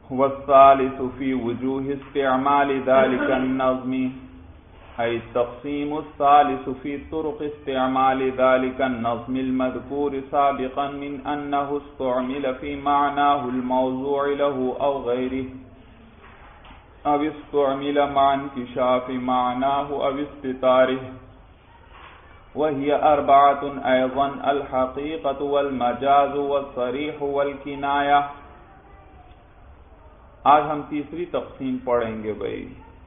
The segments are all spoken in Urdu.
والثالث في وجوه استعمال ذلك النظم أي التقسيم الثالث في طرق استعمال ذلك النظم المذكور سابقا من أنه استعمل في معناه الموضوع له أو غيره أو استعمل مع انكشاف معناه أو استتاره، وهي أربعة أيضا: الحقيقة والمجاز والصريح والکنایہ۔ آج ہم تیسری تقسیم پڑھیں گے بھائی۔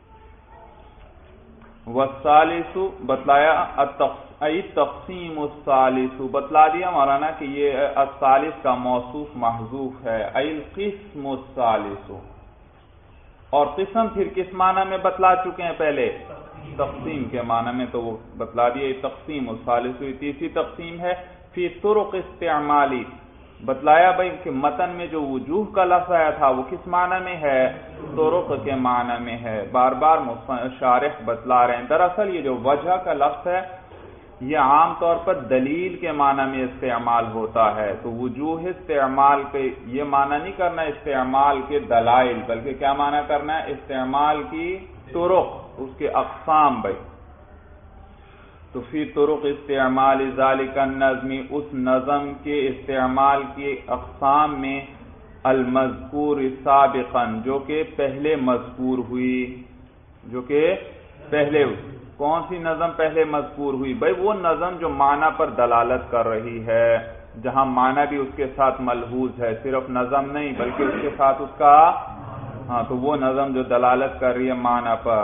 والثالث بتلایا التقسیم الثالث بتلا دیا مولانا کہ یہ الثالث کا موصوف محذوف ہے، القسم الثالث، اور قسم پھر کس معنی میں بتلا چکے ہیں پہلے؟ تقسیم کے معنی میں، تو وہ بتلا دیا تقسیم الثالث تیسری تقسیم ہے۔ فی طرق استعمالی بتلایا بھائی کہ متن میں جو وجوہ کا لفظ آیا تھا وہ کس معنی میں ہے؟ طرق کے معنی میں ہے، بار بار شارح بتلا رہے ہیں۔ دراصل یہ جو وجہ کا لفظ ہے یہ عام طور پر دلیل کے معنی میں استعمال ہوتا ہے، تو وجوہ استعمال کے یہ معنی نہیں کرنا استعمال کے دلائل، بلکہ کیا معنی کرنا ہے؟ استعمال کی طرق، اس کے اقسام بھائی۔ تو فی طرق استعمال ذالک النظم، اس نظم کے استعمال کی اقسام میں المذکور سابقا جو کہ پہلے مذکور ہوئی، جو کہ پہلے کون سی نظم پہلے مذکور ہوئی؟ بھائی وہ نظم جو معنی پر دلالت کر رہی ہے، جہاں معنی بھی اس کے ساتھ ملحوظ ہے، صرف نظم نہیں بلکہ اس کے ساتھ اس کا تو وہ نظم جو دلالت کر رہی ہے معنی پر،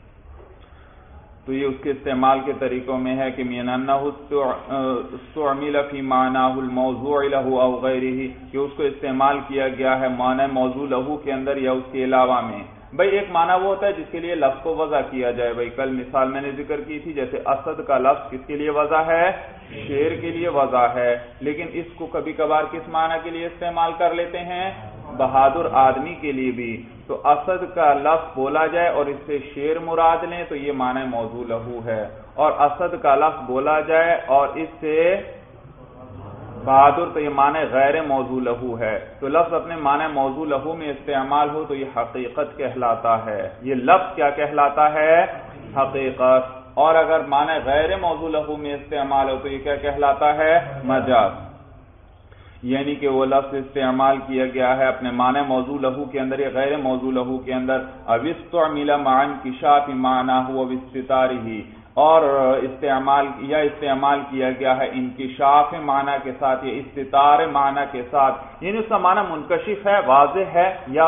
تو یہ اس کے استعمال کے طریقوں میں ہے کہ من انہ استعمل فی معناه الموضوع له او غیرہ، کہ اس کو استعمال کیا گیا ہے معنی موضوع له کے اندر یا اس کے علاوہ میں۔ بھائی ایک معنی وہ ہوتا ہے جس کے لیے لفظ کو وضع کیا جائے، بھائی کل مثال میں نے ذکر کی تھی، جیسے اسد کا لفظ کس کے لیے وضع ہے؟ شیر کے لیے وضع ہے، لیکن اس کو کبھی کبھار کس معنی کے لیے استعمال کر لیتے ہیں؟ بہادر آدمی کے لیے بھی۔ تو اسد کا لفظ بولا جائے اور اس سے شیر مراد لیں تو یہ معنی موضوع لہو ہے، اور اسد کا لفظ بولا جائے اور اس سے بہادر تو یہ معنی غیر موضوع لہو ہے۔ تو لفظ اپنے معنی موضوع لہو میں استعمال ہو تو یہ حقیقت کہلاتا ہے، یہ لفظ کیا کہلاتا ہے؟ حقیقت۔ اور اگر معنی غیر موضوع لہو میں استعمال ہو تو یہ کیا کہلاتا ہے؟ مجاز۔ یعنی کہ وہ لفظ استعمال کیا گیا ہے اپنے معنی موضوع لہو کے اندر یا غیر موضوع لہو کے اندر، او استعمل مع انکشاف معناه واستتارہ، اور استعمال کیا گیا ہے انکشاف معنی کے ساتھ یا استتار معنی کے ساتھ، یعنی اس کا معنی منکشف ہے، واضح ہے، یا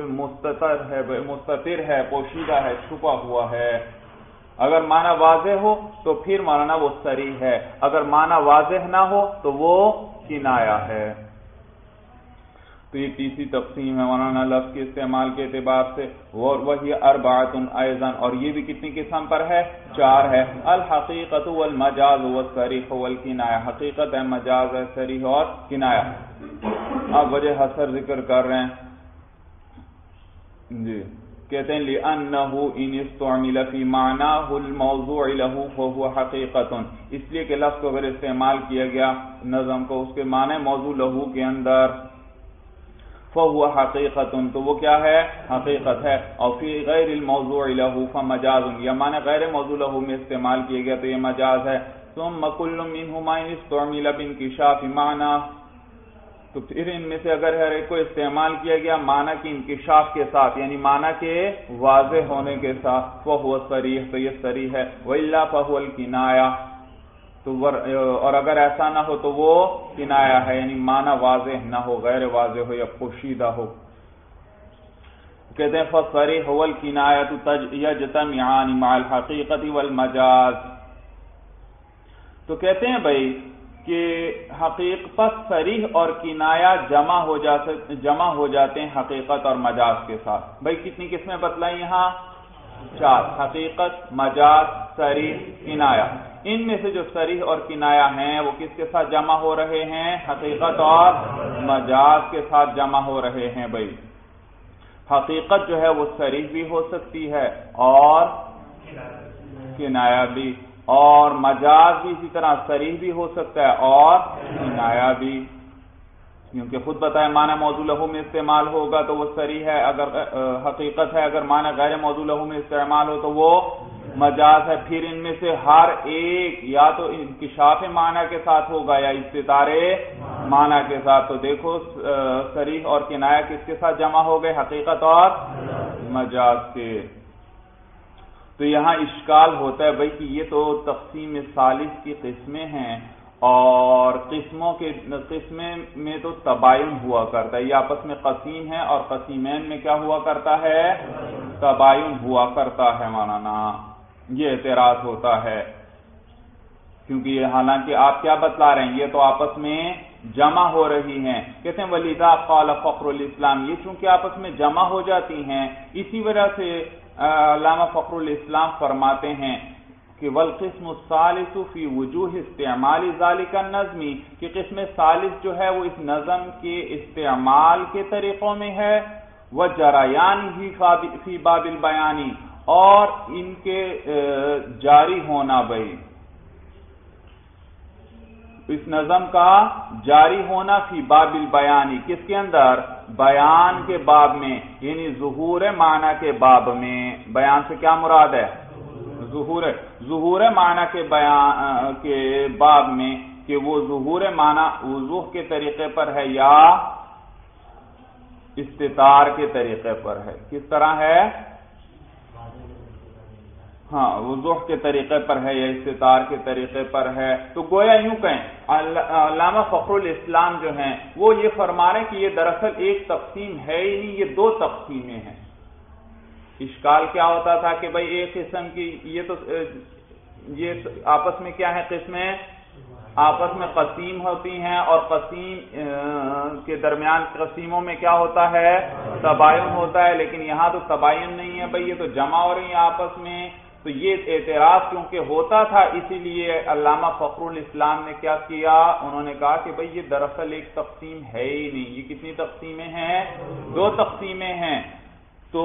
مستتر ہے، پوشیدہ ہے، چھپا ہوا ہے۔ اگر معنی واضح ہو تو پھر مولانا وہ صریح ہے، اگر معنی واضح نہ ہو تو وہ کنایہ ہے۔ تو یہ تیسری تقسیم ہے مولانا لفظ کے استعمال کے اعتبار سے، وہی اربعۃ ایضا، اور یہ بھی کتنی قسم پر ہے؟ 4 ہے۔ الحقیقت والمجاز والصریح والکنایہ، حقیقت ہے، مجاز ہے، صریح اور کنایہ۔ اب وجہ حصر ذکر کر رہے ہیں جی، کہتے ہیں لِأَنَّهُ إِنِ اسْتُعْمِلَ فِي مَعْنَاهُ الْمَوْضُوعِ لَهُ فَهُوَ حَقِيقَةٌ، اس لیے کہ لفظ کو اگر استعمال کیا گیا نظم کو اس کے معنی موضوع لہو کے اندر، فَهُوَ حَقِيقَةٌ تو وہ کیا ہے؟ حقیقت ہے۔ اور فی غیر الموضوع لہو فَمَجَازٌ، یا معنی غیر موضوع لہو میں استعمال کیا گیا تو یہ مجاز ہے۔ ثُمَّ كُلٌّ مِّنْهُمَا إِنِ اسْتُعْمِلَ بِانْكِشَافِ مَعْنَاهُ، تو پھر ان میں سے اگر ہر ایک کو استعمال کیا گیا معنی کے انکشاف کے ساتھ، یعنی معنی کے واضح ہونے کے ساتھ، فَهُوَ صریح تو یہ صریح ہے، وَإِلَّا فَهُوَ الْكِنَایَہ، تو اور اگر ایسا نہ ہو تو وہ کنایہ ہے، یعنی معنی واضح نہ ہو، غیر واضح ہو یا پوشیدہ ہو۔ کہتے ہیں فَالصَّرِيحُ وَالْكِنَایَةُ يَجْتَمِعَانِ مَعَ الْحَقِيقَةِ وَالْمَجَازِ، تو کہتے ہیں بھائی کہ حقیقت صریح اور کنایہ جمع ہو جاتے ہیں حقیقت اور مجاز کے ساتھ۔ بھائی کتنی قسمیں بتلائیں یہاں؟ 4، حقیقت، مجاز، صریح، کنایہ۔ ان میں سے جو صریح اور کنایہ ہیں وہ کس کے ساتھ جمع ہو رہے ہیں؟ حقیقت اور مجاز کے ساتھ جمع ہو رہے ہیں۔ بھائی حقیقت جو ہے وہ صریح بھی ہو سکتی ہے اور کنایہ بھی، اور مجاز بھی اسی طرح صریح بھی ہو سکتا ہے اور کنایہ بھی۔ کیونکہ خود بتائے معنی موضوع لہو میں استعمال ہوگا تو وہ صریح ہے، اگر حقیقت ہے، اگر معنی غیر موضوع لہو میں استعمال ہو تو وہ مجاز ہے۔ پھر ان میں سے ہر ایک یا تو انکشاف معنی کے ساتھ ہوگا یا استتارے معنی کے ساتھ۔ تو دیکھو صریح اور کنایہ کس کے ساتھ جمع ہو گئے؟ حقیقت اور مجاز کے۔ تو یہاں اشکال ہوتا ہے بھائی کہ یہ تو تقسیم ثالث کی قسمیں ہیں، اور قسمیں میں تو تباین ہوا کرتا ہے، یہ آپس میں قسیم ہے، اور قسیمین میں کیا ہوا کرتا ہے؟ تباین ہوا کرتا ہے مولانا، یہ اعتراض ہوتا ہے، کیونکہ یہ حالانکہ آپ کیا بتلا رہے ہیں، یہ تو آپس میں جمع ہو رہی ہیں۔ کہتے ہیں ولیذا قال فخر الاسلام، یہ چونکہ آپس میں جمع ہو جاتی ہیں، اسی وجہ سے علامہ فخر الاسلام فرماتے ہیں کہ والقسم الثالث فی وجوہ استعمال ذالک النظمی، کہ قسم ثالث جو ہے وہ اس نظم کے استعمال کے طریقوں میں ہے، وجریان ہی فی باب البیانی، اور ان کے جاری ہونا بھائی، اس نظم کا جاری ہونا فی باب البیانی، کس کے اندر؟ بیان کے باب میں، یعنی ظہور معنی کے باب میں۔ بیان سے کیا مراد ہے؟ ظہور معنی کے بیان کے باب میں، کہ وہ ظہور معنی وضوح کے طریقے پر ہے یا استتار کے طریقے پر ہے؟ کس طرح ہے؟ ہاں، وضوح کے طریقے پر ہے یا استتار کے طریقے پر ہے۔ تو گویا یوں کہیں علامہ فخر الاسلام جو ہیں وہ یہ فرما رہے ہیں کہ یہ دراصل ایک تقسیم ہے ہی نہیں، یہ دو تقسیمیں ہیں۔ اشکال کیا ہوتا تھا کہ بھئی ایک قسم کی یہ آپس میں کیا ہے؟ قسمیں آپس میں قسیم ہوتی ہیں، اور قسیم کے درمیان قسیموں میں کیا ہوتا ہے؟ تباین ہوتا ہے، لیکن یہاں تو تباین نہیں ہے بھئی، یہ تو جمع ہو رہی ہیں آپس میں۔ تو یہ اعتراض کیونکہ ہوتا تھا، اسی لیے علامہ فخر الاسلام نے کیا کیا؟ انہوں نے کہا کہ بھئی یہ دراصل ایک تقسیم ہے ہی نہیں، یہ کتنی تقسیمیں ہیں؟ دو تقسیمیں ہیں۔ تو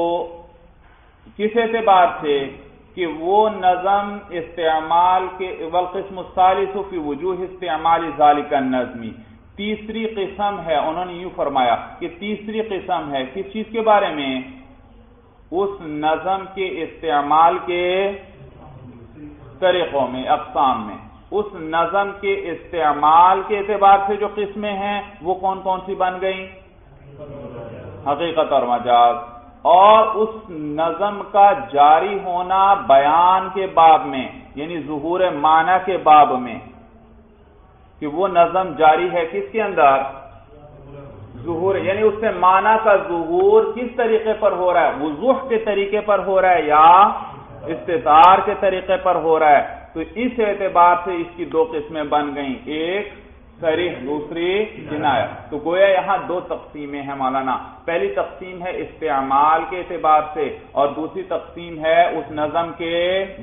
کس اعتبار سے؟ کہ وہ نظم استعمال کے والقسم الثالث فی وجوہ استعمال ذالک النظمی، تیسری قسم ہے، انہوں نے یوں فرمایا کہ تیسری قسم ہے کس چیز کے بارے میں؟ اس نظم کے استعمال کے طریقوں میں، اقسام میں۔ اس نظم کے استعمال کے اعتبار سے جو قسمیں ہیں وہ کون کون سی بن گئیں؟ حقیقت اور مجاز۔ اور اس نظم کا جاری ہونا بیان کے باب میں، یعنی ظہور معنی کے باب میں، کہ وہ نظم جاری ہے کس کے اندر؟ ظہور، یعنی اس سے معنی کا ظہور کس طریقے پر ہو رہا ہے؟ وضوح کے طریقے پر ہو رہا ہے یا استتار کے طریقے پر ہو رہا ہے؟ تو اس اعتبار سے اس کی دو قسمیں بن گئیں، ایک صریح، دوسری کنایہ۔ تو گویا یہاں دو تقسیمیں ہیں مولانا، پہلی تقسیم ہے استعمال کے اعتبار سے، اور دوسری تقسیم ہے اس نظم کے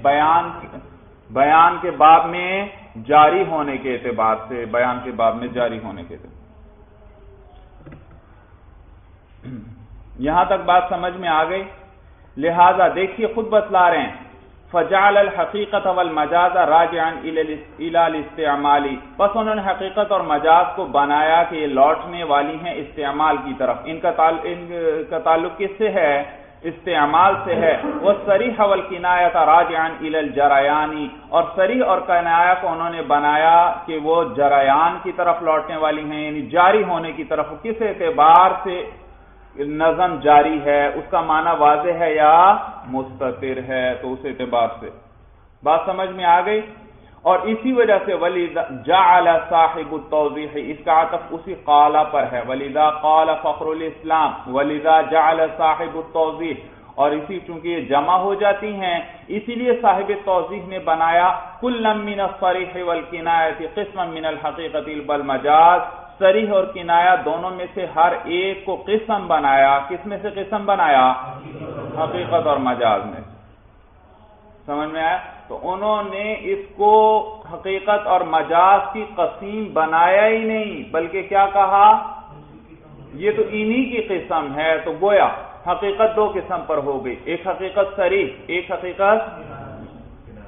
بیان کے باب میں جاری ہونے کے اعتبار سے، بیان کے باب میں جاری ہونے کے اعتبار۔ یہاں تک بات سمجھ میں آ گئی؟ لہذا دیکھیے خود بتلا رہے ہیں فجعل الحقیقت والمجاز راجعا الی الاستعمال، بس انہوں نے حقیقت اور مجاز کو بنایا کہ یہ لوٹنے والی ہیں استعمال کی طرف، ان کا تعلق کس سے ہے؟ استعمال سے ہے۔ والصریح والکنایۃ راجعا الی الجریان، اور صریح اور کنایہ کو انہوں نے بنایا کہ وہ جریان کی طرف لوٹنے والی ہیں، یعنی جاری ہونے کی طرف۔ کس اعتبار سے نظم جاری ہے؟ اس کا معنی واضح ہے یا مستتر ہے؟ تو اس اعتبار سے بات سمجھ میں آ گئی۔ اور اسی وجہ سے ولیذا جعل صاحب التوضیح، اس کا عطف اسی قال پر ہے، ولیذا قال فخر الاسلام ولیذا جعل صاحب التوضیح، اور اسی چونکہ یہ جمع ہو جاتی ہیں اسی لیے صاحب توضیح نے بنایا کل من الصریح والکنایۃ قسما من الحقیقۃ والمجاز، صریح اور کنایہ دونوں میں سے ہر ایک کو قسم بنایا۔ کس میں سے قسم بنایا؟ حقیقت اور مجاز میں۔ سمجھ میں آیا؟ تو انہوں نے اس کو حقیقت اور مجاز کی قسم بنایا ہی نہیں، بلکہ کیا کہا؟ یہ تو انہی کی قسم ہے۔ تو گویا حقیقت دو قسم پر ہو گئی، ایک حقیقت صریح، ایک حقیقت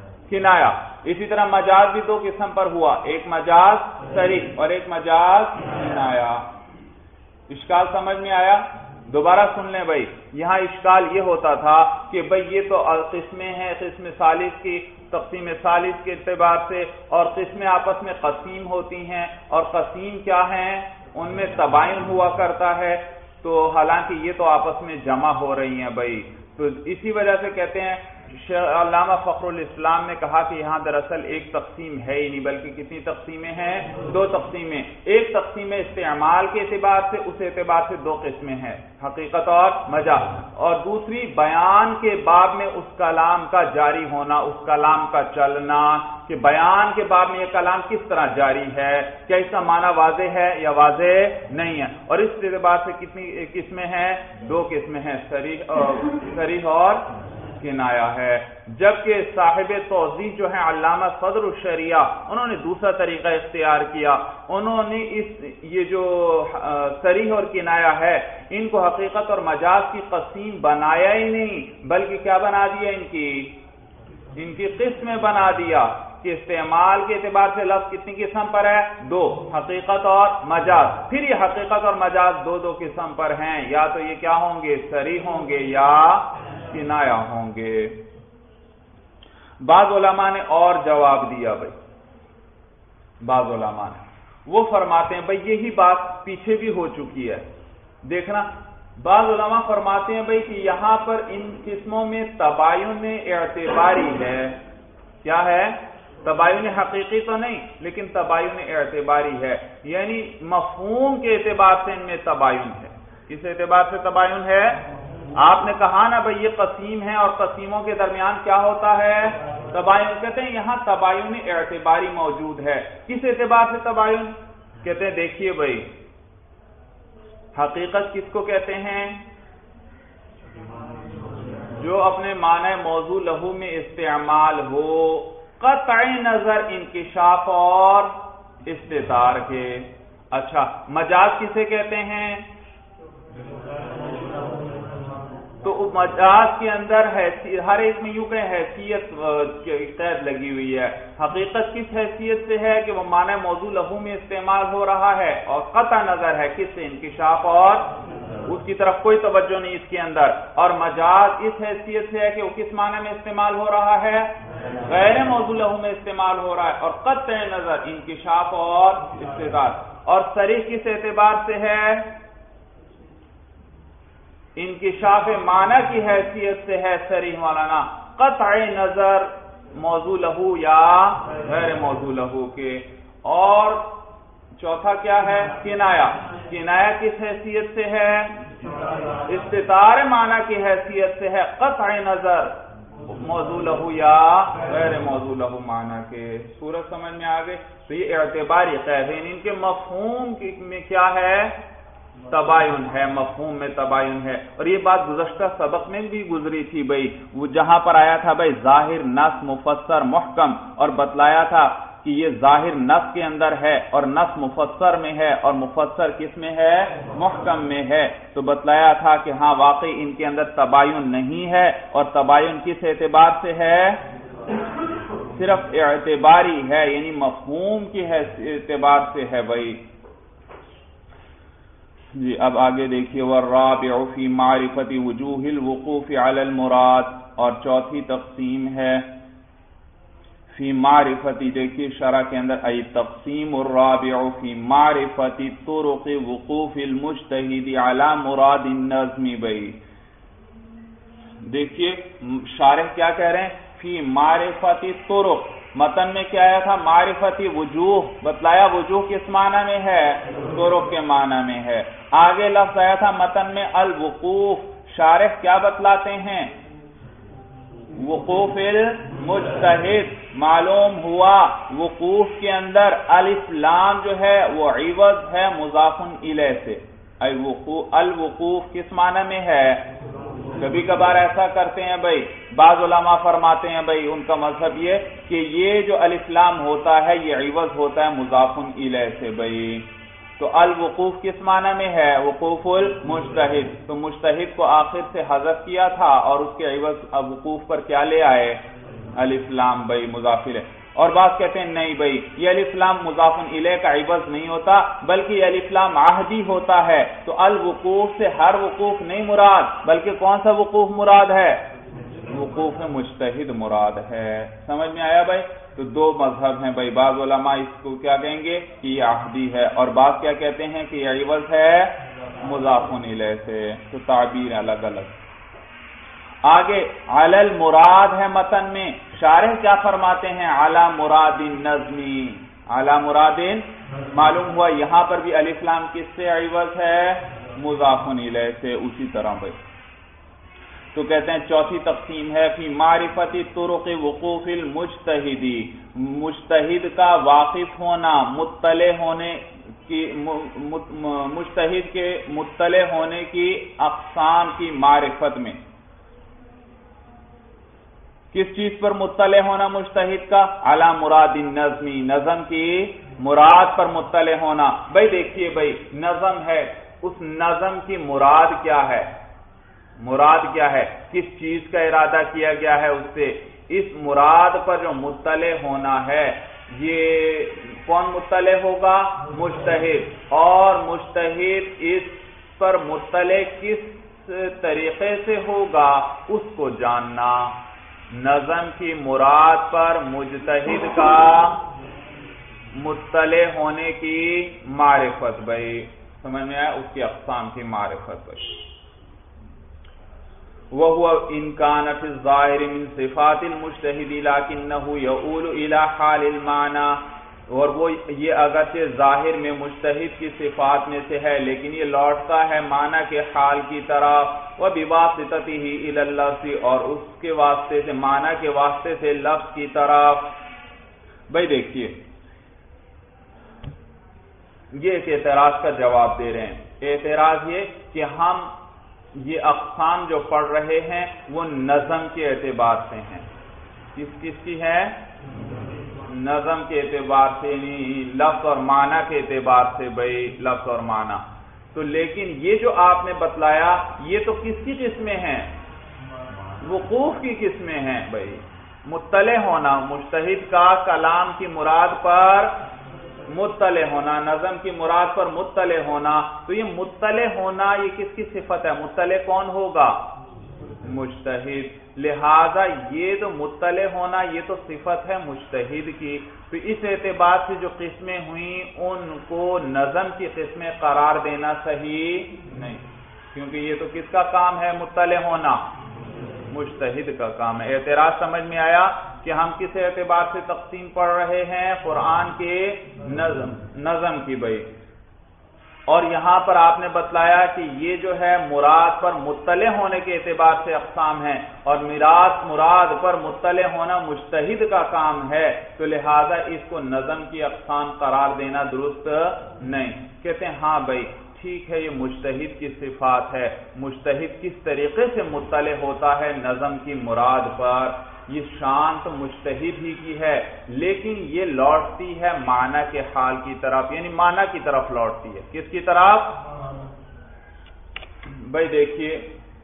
کنایہ۔ اسی طرح مجاز بھی دو قسم پر ہوا، ایک مجاز صریح اور ایک مجاز کنایا۔ اشکال سمجھ میں آیا؟ دوبارہ سن لیں بھائی، یہاں اشکال یہ ہوتا تھا کہ بھائی یہ تو قسمیں ہیں، قسم ثالث کی تقسیم ثالث کے اعتبار سے، اور قسمیں آپس میں قسیم ہوتی ہیں، اور قسیم کیا ہیں؟ ان میں تباین ہوا کرتا ہے، تو حالانکہ یہ تو آپس میں جمع ہو رہی ہیں بھائی، تو اسی وجہ سے کہتے ہیں علامہ فخر الاسلام نے کہا کہ یہاں دراصل ایک تقسیم ہے ہی نہیں، بلکہ کتنی تقسیمیں ہیں؟ دو تقسیمیں۔ ایک تقسیم استعمال کے اعتبار سے، اس اعتبار سے دو قسمیں ہیں، حقیقت اور مجاز، اور دوسری بیان کے باب میں اس کلام کا جاری ہونا، اس کلام کا چلنا، کہ بیان کے باب میں یہ کلام کس طرح جاری ہے، کیا اس کا معنی واضح ہے یا واضح نہیں ہے، اور اس اعتبار سے کتنی قسمیں ہیں؟ دو قسمیں ہیں، صریح اور کنایا ہے۔ جبکہ صاحب توضیح جو ہیں علامہ صدر الشریعہ، انہوں نے دوسرا طریقہ اختیار کیا، انہوں نے یہ جو صریح اور کنایا ہے ان کو حقیقت اور مجاز کی قسیم بنایا ہی نہیں، بلکہ کیا بنا دیا؟ ان کی قسمیں بنا دیا، کہ استعمال کے اعتبار سے لفظ کتنی قسم پر ہے؟ دو، حقیقت اور مجاز۔ پھر یہ حقیقت اور مجاز دو دو قسم پر ہیں، یا تو یہ کیا ہوں گے؟ صریح ہوں گے یا کنایا ہوں گے۔ بعض علماء نے اور جواب دیا بھائی، بعض علماء نے وہ فرماتے ہیں بھائی یہی بات پیچھے بھی ہو چکی ہے، دیکھنا، بعض علماء فرماتے ہیں بھائی کہ یہاں پر ان قسموں میں تباین اعتباری ہے۔ کیا ہے؟ تباین حقیقی تو نہیں، لیکن تباین اعتباری ہے، یعنی مفہوم کے اعتبار سے ان میں تباین ہے۔ کس اعتبار سے تباین ہے؟ آپ نے کہا نا بھئی یہ قسیم ہے، اور قسیموں کے درمیان کیا ہوتا ہے؟ تباین۔ کہتے ہیں یہاں تباین اعتباری موجود ہے۔ کس اعتبار سے تباین؟ کہتے ہیں دیکھیے بھئی، حقیقت کس کو کہتے ہیں؟ جو اپنے معنی موضوع لہو میں استعمال ہو، قطع نظر انکشاف اور استتار کے۔ اچھا، مجاز کسے کہتے ہیں؟ تو مجاز کے اندر ہر ایک میں یوں کہ حیثیت قید لگی ہوئی ہے۔ حقیقت کس حیثیت سے ہے؟ کہ وہ معنی موضوع لہو میں استعمال ہو رہا ہے، اور قطع نظر ہے کس سے؟ انکشاف، اور اس کی طرف کوئی توجہ نہیں اس کے اندر۔ اور مجاز اس حیثیت سے ہے کہ وہ کس معنی میں استعمال ہو رہا ہے؟ غیر موضوع لہو میں استعمال ہو رہا ہے، اور قطع نظر انکشاف اور استتار۔ اور صریح کس اعتبار سے ہے؟ انکشاف معنی کی حیثیت سے ہے صریح مولانا، قطع نظر موضوع لہو یا غیر موضوع لہو کے۔ اور چوتھا کیا ہے؟ کنایا۔ کنایا کس حیثیت سے ہے؟ استتار معنی کی حیثیت سے ہے، قطع نظر موضوع لہو یا غیر موضوع لہو معنی کے۔ صورت سمجھ میں آگئے؟ تو یہ اعتباری قید ہے، ان کے مفہوم میں کیا ہے؟ تباین ہے، مفہوم میں تباین ہے۔ اور یہ بات گزشتہ سبق میں بھی گزری تھی بھائی، وہ جہاں پر آیا تھا بھائی ظاہر، نص، مفسر، محکم، اور بتلایا تھا کہ یہ ظاہر نص کے اندر ہے، اور نص مفسر میں ہے، اور مفسر کس میں ہے؟ محکم میں ہے۔ تو بتلایا تھا کہ ہاں واقعی ان کے اندر تباین نہیں ہے، اور تباین کس اعتبار سے ہے؟ صرف اعتباری ہے، یعنی مفہوم کی اعتبار سے ہے بھائی۔ جی اب آگے دیکھیے، والرابع فی معرفت وجوہ الوقوف علی المراد، اور چوتھی تقسیم ہے فی معرفتی، دیکھیے شرح کے اندر ای تقسیم الرابع فی معرفت طرق وقوف المجتہد علی مراد النظم بھائی۔ دیکھیے شارح کیا کہہ رہے ہیں؟ فی معرفت طرق، متن میں کیا آیا تھا؟ معرفتی وجوہ، بتلایا وجوہ کس معنی میں ہے؟ طرق کے معنی میں ہے۔ آگے لفظ آیا تھا متن میں الوقوف، شارح کیا بتلاتے ہیں؟ وقوف المجتہد۔ معلوم ہوا وقوف کے اندر الف لام جو ہے وہ عوض ہے مضاف الیہ سے۔ الوقوف کس معنی میں ہے؟ کبھی کبھار ایسا کرتے ہیں بھائی، بعض علماء فرماتے ہیں بھائی ان کا مذہب یہ کہ یہ جو الف لام ہوتا ہے یہ عوض ہوتا ہے مضاف الیہ سے بھائی۔ تو الوقوف کس معنی میں ہے؟ وقوف المجتہد۔ تو مجتہد کو آخر سے حذف کیا تھا، اور اس کے عوض وقوف پر کیا لے آئے؟ الف لام بھائی مضاف الیہ۔ اور بعض کہتے ہیں نہیں بھائی یہ الف لام مضاف الیہ کا عوض نہیں ہوتا بلکہ یہ الف لام عہدی ہوتا ہے، تو الوقوف سے ہر وقوف نہیں مراد بلکہ کون سا وقوف مراد ہے؟ وقوف مجتہد مراد ہے۔ سمجھ میں آیا بھائی؟ تو دو مذہب ہیں بھائی، بعض علماء اس کو کیا کہیں گے کہ یہ عہدی ہے اور بعض کیا کہتے ہیں کہ یہ عوض ہے مضاف الیہ سے، تو تعبیر الگ الگ۔ آگے علی المراد ہے متن میں، شارح کیا فرماتے ہیں؟ علی مراد النظمی، علی مراد، معلوم ہوا یہاں پر بھی الف لام کس سے عوض ہے؟ مضاف الیہ سے، اسی طرح بھائی۔ تو کہتے ہیں چوتھی تقسیم ہے فی معرفت طرق وقوف المجتہدی، مجتہد کا واقف ہونا، مطلع ہونے کی، مجتہد کے مطلع ہونے کی اقسام کی معرفت میں۔ کس چیز پر مطلع ہونا مجتہد کا؟ علی مراد النظمی، نظم کی مراد پر مطلع ہونا۔ بھائی دیکھیے بھائی نظم ہے، اس نظم کی مراد کیا ہے؟ مراد کیا ہے؟ کس چیز کا ارادہ کیا گیا ہے اس سے؟ اس مراد پر جو مطلع ہونا ہے یہ کون مطلع ہوگا؟ مجتہد، اور مجتہد اس پر مطلع کس طریقے سے ہوگا اس کو جاننا۔ نظم کی مراد پر مجتہد کا مطلع ہونے کی معرفت بھائی، سمجھ میں آیا؟ اس کی اقسام کی معرفت بھائی۔ وَهُوَ إِنْ كَانَ فِي الظَّاهِرِ مِنْ صِفَاتِ الْمُجْتَهِدِ لَكِنَّهُ يَؤُولُ إِلَى حَالِ الْمَعْنَى، اور وہ یہ اگرچہ ظاہر میں مجتہد کی صفات میں سے ہے لیکن یہ لوٹتا ہے معنی کے حال کی طرف، وَبِوَاسِطَتِهِ إِلَى اللَّفْظِ، اور اس کے واسطے سے، معنی کے واسطے سے لفظ کی طرف۔ بھائی دیکھیے یہ ایک اعتراض کا جواب دے رہے ہیں۔ اعتراض یہ کہ ہم یہ اقسام جو پڑھ رہے ہیں وہ نظم کے اعتبار سے ہیں۔ کس کی ہے؟ نظم کے اعتبار سے، نہیں لفظ اور معنی کے اعتبار سے بھائی، لفظ اور معنی۔ تو لیکن یہ جو آپ نے بتلایا یہ تو کس کی قسمیں ہیں؟ وقوف کی قسمیں ہیں بھائی۔ مطلع ہونا، مجتہد کا کلام کی مراد پر مطلع ہونا، نظم کی مراد پر مطلع ہونا، تو یہ مطلع ہونا یہ کس کی صفت ہے؟ مطلع کون ہوگا؟ مجتہد۔ لہذا یہ جو مطلع ہونا یہ تو صفت ہے مجتہد کی، تو اس اعتبار سے جو قسمیں ہوئیں ان کو نظم کی قسمیں قرار دینا صحیح نہیں، کیونکہ یہ تو کس کا کام ہے مطلع ہونا؟ مجتہد کا کام ہے۔ اعتراض سمجھ میں آیا کہ ہم کس اعتبار سے تقسیم پڑھ رہے ہیں؟ قرآن کے نظم کی بھائی، اور یہاں پر آپ نے بتلایا کہ یہ جو ہے مراد پر مطلع ہونے کے اعتبار سے اقسام ہیں، اور مراد پر مطلع ہونا مجتہد کا کام ہے، تو لہذا اس کو نظم کی اقسام قرار دینا درست نہیں۔ کہتے ہیں ہاں بھائی ٹھیک ہے، یہ مجتہد کی صفات ہے، مجتہد کس طریقے سے مطلع ہوتا ہے نظم کی مراد پر، یہ شان تو مجتہد ہی کی ہے، لیکن یہ لوٹتی ہے معنی کے حال کی طرف، یعنی معنی کی طرف لوٹتی ہے۔ کس کی طرف؟ بھائی دیکھیے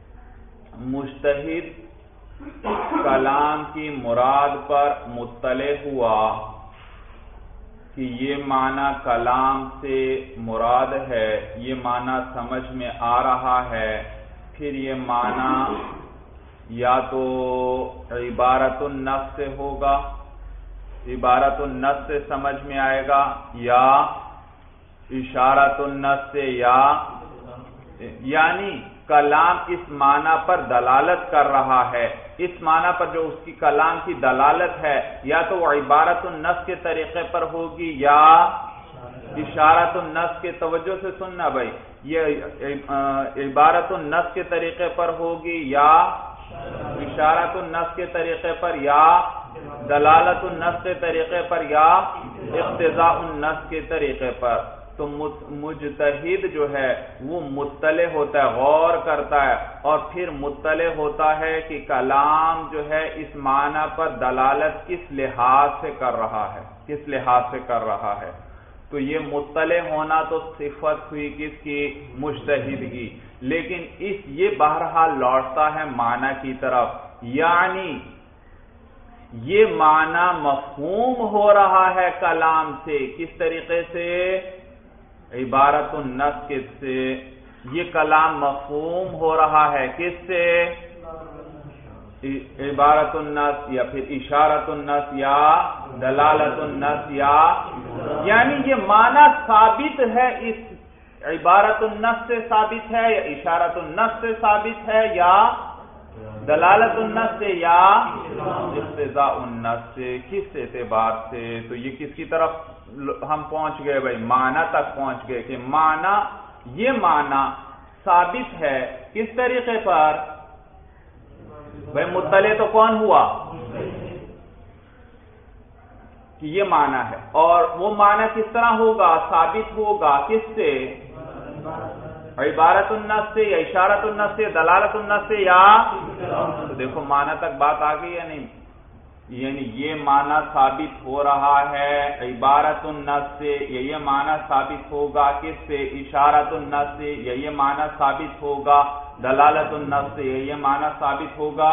مجتہد کلام کی مراد پر مطلع ہوا کہ یہ معنی کلام سے مراد ہے، یہ معنی سمجھ میں آ رہا ہے، پھر یہ معنی یا تو عبارت النص سے ہوگا، عبارت النص سے سمجھ میں آئے گا، یا اشارت النص سے، یا یعنی کلام اس معنی پر دلالت کر رہا ہے، اس معنی پر جو اس کی کلام کی دلالت ہے یا تو وہ عبارت النص کے طریقے پر ہوگی یا اشارت النص کے، توجہ سے سننا بھائی، یہ عبارت النص کے طریقے پر ہوگی یا اشارت النص کے طریقے پر یا دلالت النص کے طریقے پر یا اقتضاء النص کے طریقے پر۔ تو مجتہد جو ہے وہ مطلع ہوتا ہے، غور کرتا ہے، اور پھر مطلع ہوتا ہے کہ کلام جو ہے اس معنی پر دلالت کس لحاظ سے کر رہا ہے، کس لحاظ سے کر رہا ہے۔ تو یہ مطلع ہونا تو صفت ہوئی کس کی؟ مجتہد کی، لیکن یہ بہرحال لوٹتا ہے معنی کی طرف، یعنی یہ معنی مفہوم ہو رہا ہے کلام سے. کس طریقے سے؟ عبارت النص سے. یہ کلام مفہوم ہو رہا ہے کس سے؟ عبارت النص یا پھر اشارت النص یا دلالت النص یعنی یہ معنی ثابت ہے اس عبارت النص سے ثابت ہے یا اشارت النص سے ثابت ہے یا دلالت النص سے یا اقتضاء النص سے. کس اعتبار سے؟ تو یہ کس کی طرف ہم پہنچ گئے بھائی؟ معنی تک پہنچ گئے کہ معنی یہ معنی ثابت ہے کس طریقے پر؟ بھائی مطلع تو کون ہوا کہ یہ معنی ہے، اور وہ معنی کس طرح ہوگا؟ ثابت ہوگا کس سے؟ عبارت النص سے یا اشارت النص سے دلالت النص سے یا تو دیکھو معنی تک بات آ گئی یا نہیں؟ یعنی یہ معنی ثابت ہو رہا ہے عبارت النص سے یا یہ معنی ثابت ہوگا کس سے؟ اشارت النص سے یا یہ معنی ثابت ہوگا دلالت النص سے یا یہ معنی ثابت ہوگا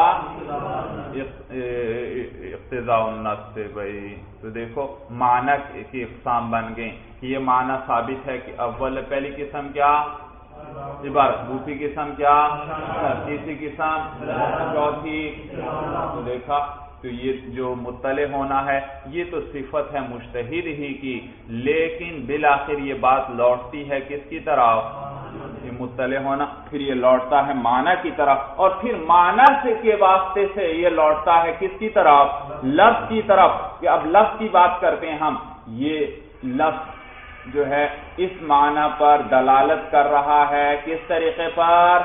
اقتضاء النص سے. بھائی تو دیکھو معنی کی اقسام بن گئیں کہ یہ معنی ثابت ہے کہ اول پہلی قسم کیا؟ عبارت. دوسری قسم کیا؟ تیسری قسم چوتھی. تو دیکھا تو یہ جو مطلع ہونا ہے یہ تو صفت ہے مجتہد ہی کی، لیکن بالآخر یہ بات لوٹتی ہے کس کی طرف؟ یہ مطلع ہونا پھر یہ لوٹتا ہے معنی کی طرف، اور پھر معنی سے کے واسطے سے یہ لوٹتا ہے کس کی طرف؟ لفظ کی طرف. کہ اب لفظ کی بات کرتے ہیں ہم. یہ لفظ جو ہے اس معنی پر دلالت کر رہا ہے کس طریقے پر؟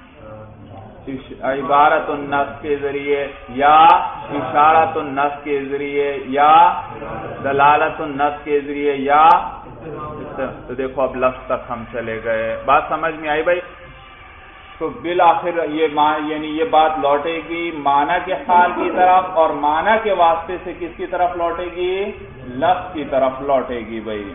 عبارت النص کے ذریعے یا اشارت النص کے ذریعے یا دلالت النص کے ذریعے یا تو دیکھو اب لفظ تک ہم چلے گئے. بات سمجھ میں آئی بھائی؟ تو بالآخر یعنی یہ بات لوٹے گی معنی کے حال کی طرف، اور معنی کے واسطے سے کس کی طرف لوٹے گی؟ لفظ کی طرف لوٹے گی. بھائی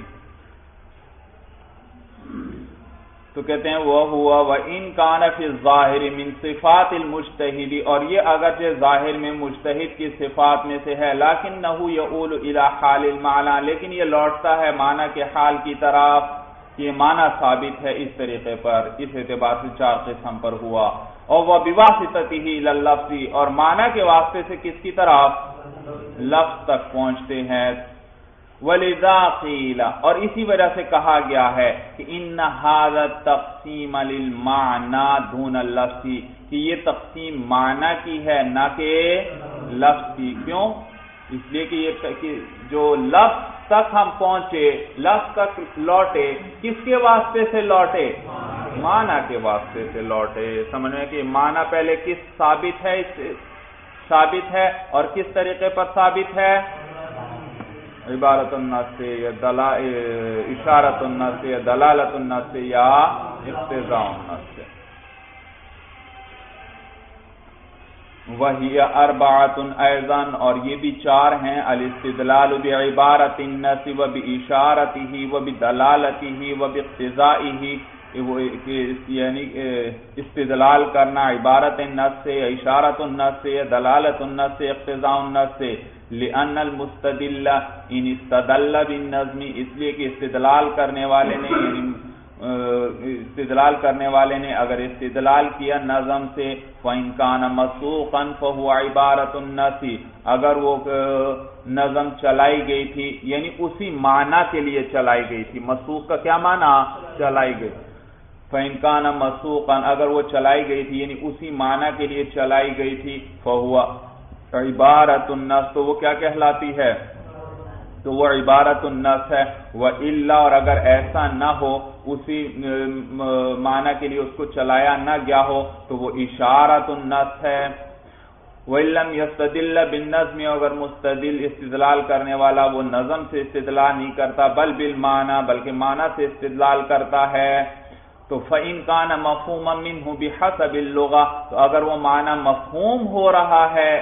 تو کہتے ہیں وہ ہوا وَإِن كَانَ فِي الظَّاهِرِ مِن صِفَاتِ الْمُجْتَهِدِ، اور یہ اگرچہ ظاہر میں مجتہد کی صفات میں سے ہے، لَكِنَّهُ يَؤُولُ إِلَى حَالِ الْمَعْنَى، لیکن یہ لوٹتا ہے معنی کے حال کی طرف کہ یہ معنی ثابت ہے اس طریقے پر. اس اعتبار سے چار قسم پر ہوا. اور وہ بِوَاسِطَتِهِ إِلَى اللَّفْظِ، اور معنی کے واسطے سے کس کی طرف؟ لفظ تک پہنچتے ہیں. وَلِذَا قِيلَ، اور اسی وجہ سے کہا گیا ہے کہ إِنَّ هَذَا التَّقْسِيمَ لِلْمَعْنَى دُونَ اللَّفْظِ، کہ یہ تقسیم معنی کی ہے نہ کہ لفظ کی. کیوں؟ اس لیے کہ یہ جو لفظ تک ہم پہنچے، لفظ تک لوٹے، کس کے واسطے سے لوٹے؟ معنی کے واسطے سے لوٹے. سمجھ میں کہ معنی پہلے کس ثابت ہے اور کس طریقے پر ثابت ہے؟ عبارت النص سے یا اشارت النص سے یا دلالت النص سے یا اقتضاء النص سے. وہی اربعۃ ایضا، اور یہ بھی چار ہیں. الاستدلال بعبارت النص وباشارته وبدلالته وباقتضائه، یعنی استدلال کرنا عبارت النص سے یا اشارت النص سے یا دلالت النص سے اقتضاء النص سے. لأن المستدل ان استدل بالنظم، اس لیے کہ استدلال کرنے والے نے اگر استدلال کیا نظم سے، فإن كان مسوقا فهو عبارت النص، اگر وہ نظم چلائی گئی تھی یعنی اسی معنی کے لیے چلائی گئی تھی. مسوق کا کیا معنی؟ چلائی گئی. فإن كان مسوقا، اگر وہ چلائی گئی تھی یعنی اسی معنی کے لیے چلائی گئی تھی، فهو عبارت النص، تو وہ کیا کہلاتی ہے؟ تو وہ عبارت النص ہے. وَإِلَّا، اور اگر ایسا نہ ہو، اسی معنی کے لیے اس کو چلایا نہ گیا ہو، تو وہ اشارت النص ہے. وَإِلَّمْ يَسْتَدِلَّ بِالنَّظْمِ، اگر مستدل استدلال کرنے والا وہ نظم سے استدلال نہیں کرتا، بل بالمعنی، بلکہ معنی سے استدلال کرتا ہے، تو فَإِن كَانَ مَفْهُومًا مِنْهُ بِحَسَبِ اللُّغَةِ، تو اگر وہ معنی مفہوم ہو رہا ہے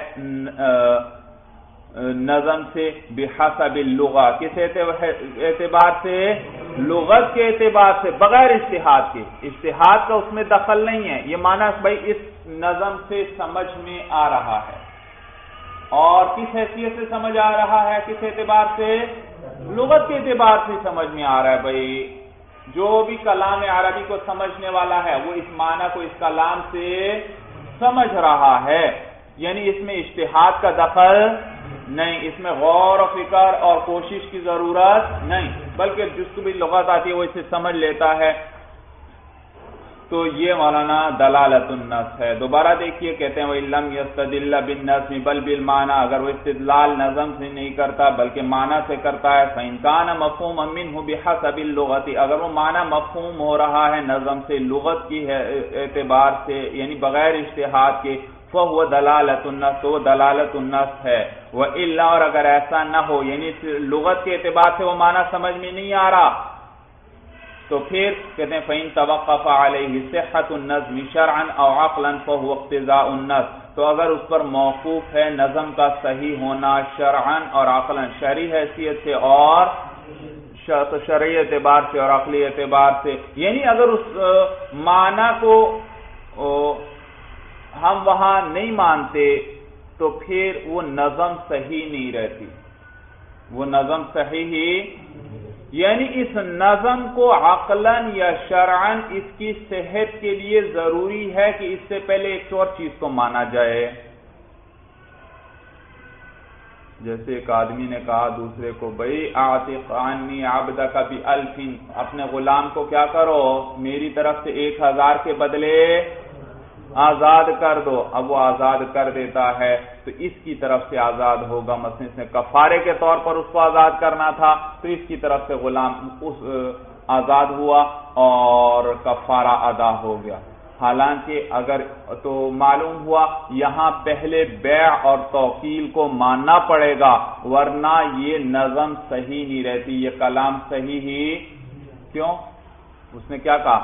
نظم سے بحسب اللغہ، کس اعتبار سے؟ لغت کے اعتبار سے، بغیر اجتہاد کے. اجتہاد کا اس میں دخل نہیں ہے. یہ معنی بھائی اس نظم سے سمجھ میں آ رہا ہے. اور کس حیثیت سے سمجھ آ رہا ہے؟ کس اعتبار سے؟ لغت کے اعتبار سے سمجھ میں آ رہا ہے بھائی. جو بھی کلام عربی کو سمجھنے والا ہے وہ اس معنی کو اس کلام سے سمجھ رہا ہے، یعنی اس میں اجتہاد کا دخل نہیں، اس میں غور و فکر اور کوشش کی ضرورت نہیں، بلکہ جس کو بھی لغت آتی ہے وہ اسے سمجھ لیتا ہے. تو یہ مولانا دلالت النص ہے. دوبارہ دیکھیے، کہتے ہیں وَإِلَّمْ يَسْتَدِلَّ بِالنَّظْمِ بَلْ بِالْمَعْنَى، اگر وہ استدلال نظم سے نہیں کرتا بلکہ معنی سے کرتا ہے. فَإِنْ كَانَ مَفْهُومًا مِنْهُ بِحَسَبِ اللُّغَةِ، اگر وہ معنی مفہوم ہو رہا ہے نظم سے، لغت کی اعتبار سے، یعنی بغیر اجتہاد کے، فَهُوَ دَلَالَةُ النَّص، تو وہ دلالت النص ہے. وَإِلَّا، اور اگر ایسا نہ ہو، یعنی لغت کے اعتبار سے وہ معنی سمجھ میں نہیں آ رہا، تو پھر کہتے ہیں فَإِن تَوَقَّفَ عَلَيْهِ صِحَّةُ النَّظْمِ شَرْعًا أَوْ عَقْلًا فَهُوَ اقْتِضَاءُ النَّص، تو اگر اس پر موقوف ہے نظم کا صحیح ہونا شرعاً اور عقلاً، شرعی حیثیت سے اور شرعی اعتبار سے اور عقلی اعتبار سے، یعنی اگر اس معنی کو ہم وہاں نہیں مانتے تو پھر وہ نظم صحیح نہیں رہتی، وہ نظم صحیح ہی، یعنی اس نظم کو عقلاً یا شرعاً اس کی صحت کے لیے ضروری ہے کہ اس سے پہلے ایک اور چیز کو مانا جائے. جیسے ایک آدمی نے کہا دوسرے کو، بھئی اعتق عنی عبدک بألف، اپنے غلام کو کیا کرو، میری طرف سے 1000 کے بدلے آزاد کر دو. اب وہ آزاد کر دیتا ہے تو اس کی طرف سے آزاد ہوگا، مثلا اس نے کفارے کے طور پر اس کو آزاد کرنا تھا تو اس کی طرف سے غلام آزاد ہوا اور کفارہ ادا ہو گیا. حالانکہ اگر تو معلوم ہوا یہاں پہلے بیع اور توکیل کو ماننا پڑے گا، ورنہ یہ نظم صحیح نہیں رہتی، یہ کلام صحیح ہی کیوں؟ اس نے کیا کہا،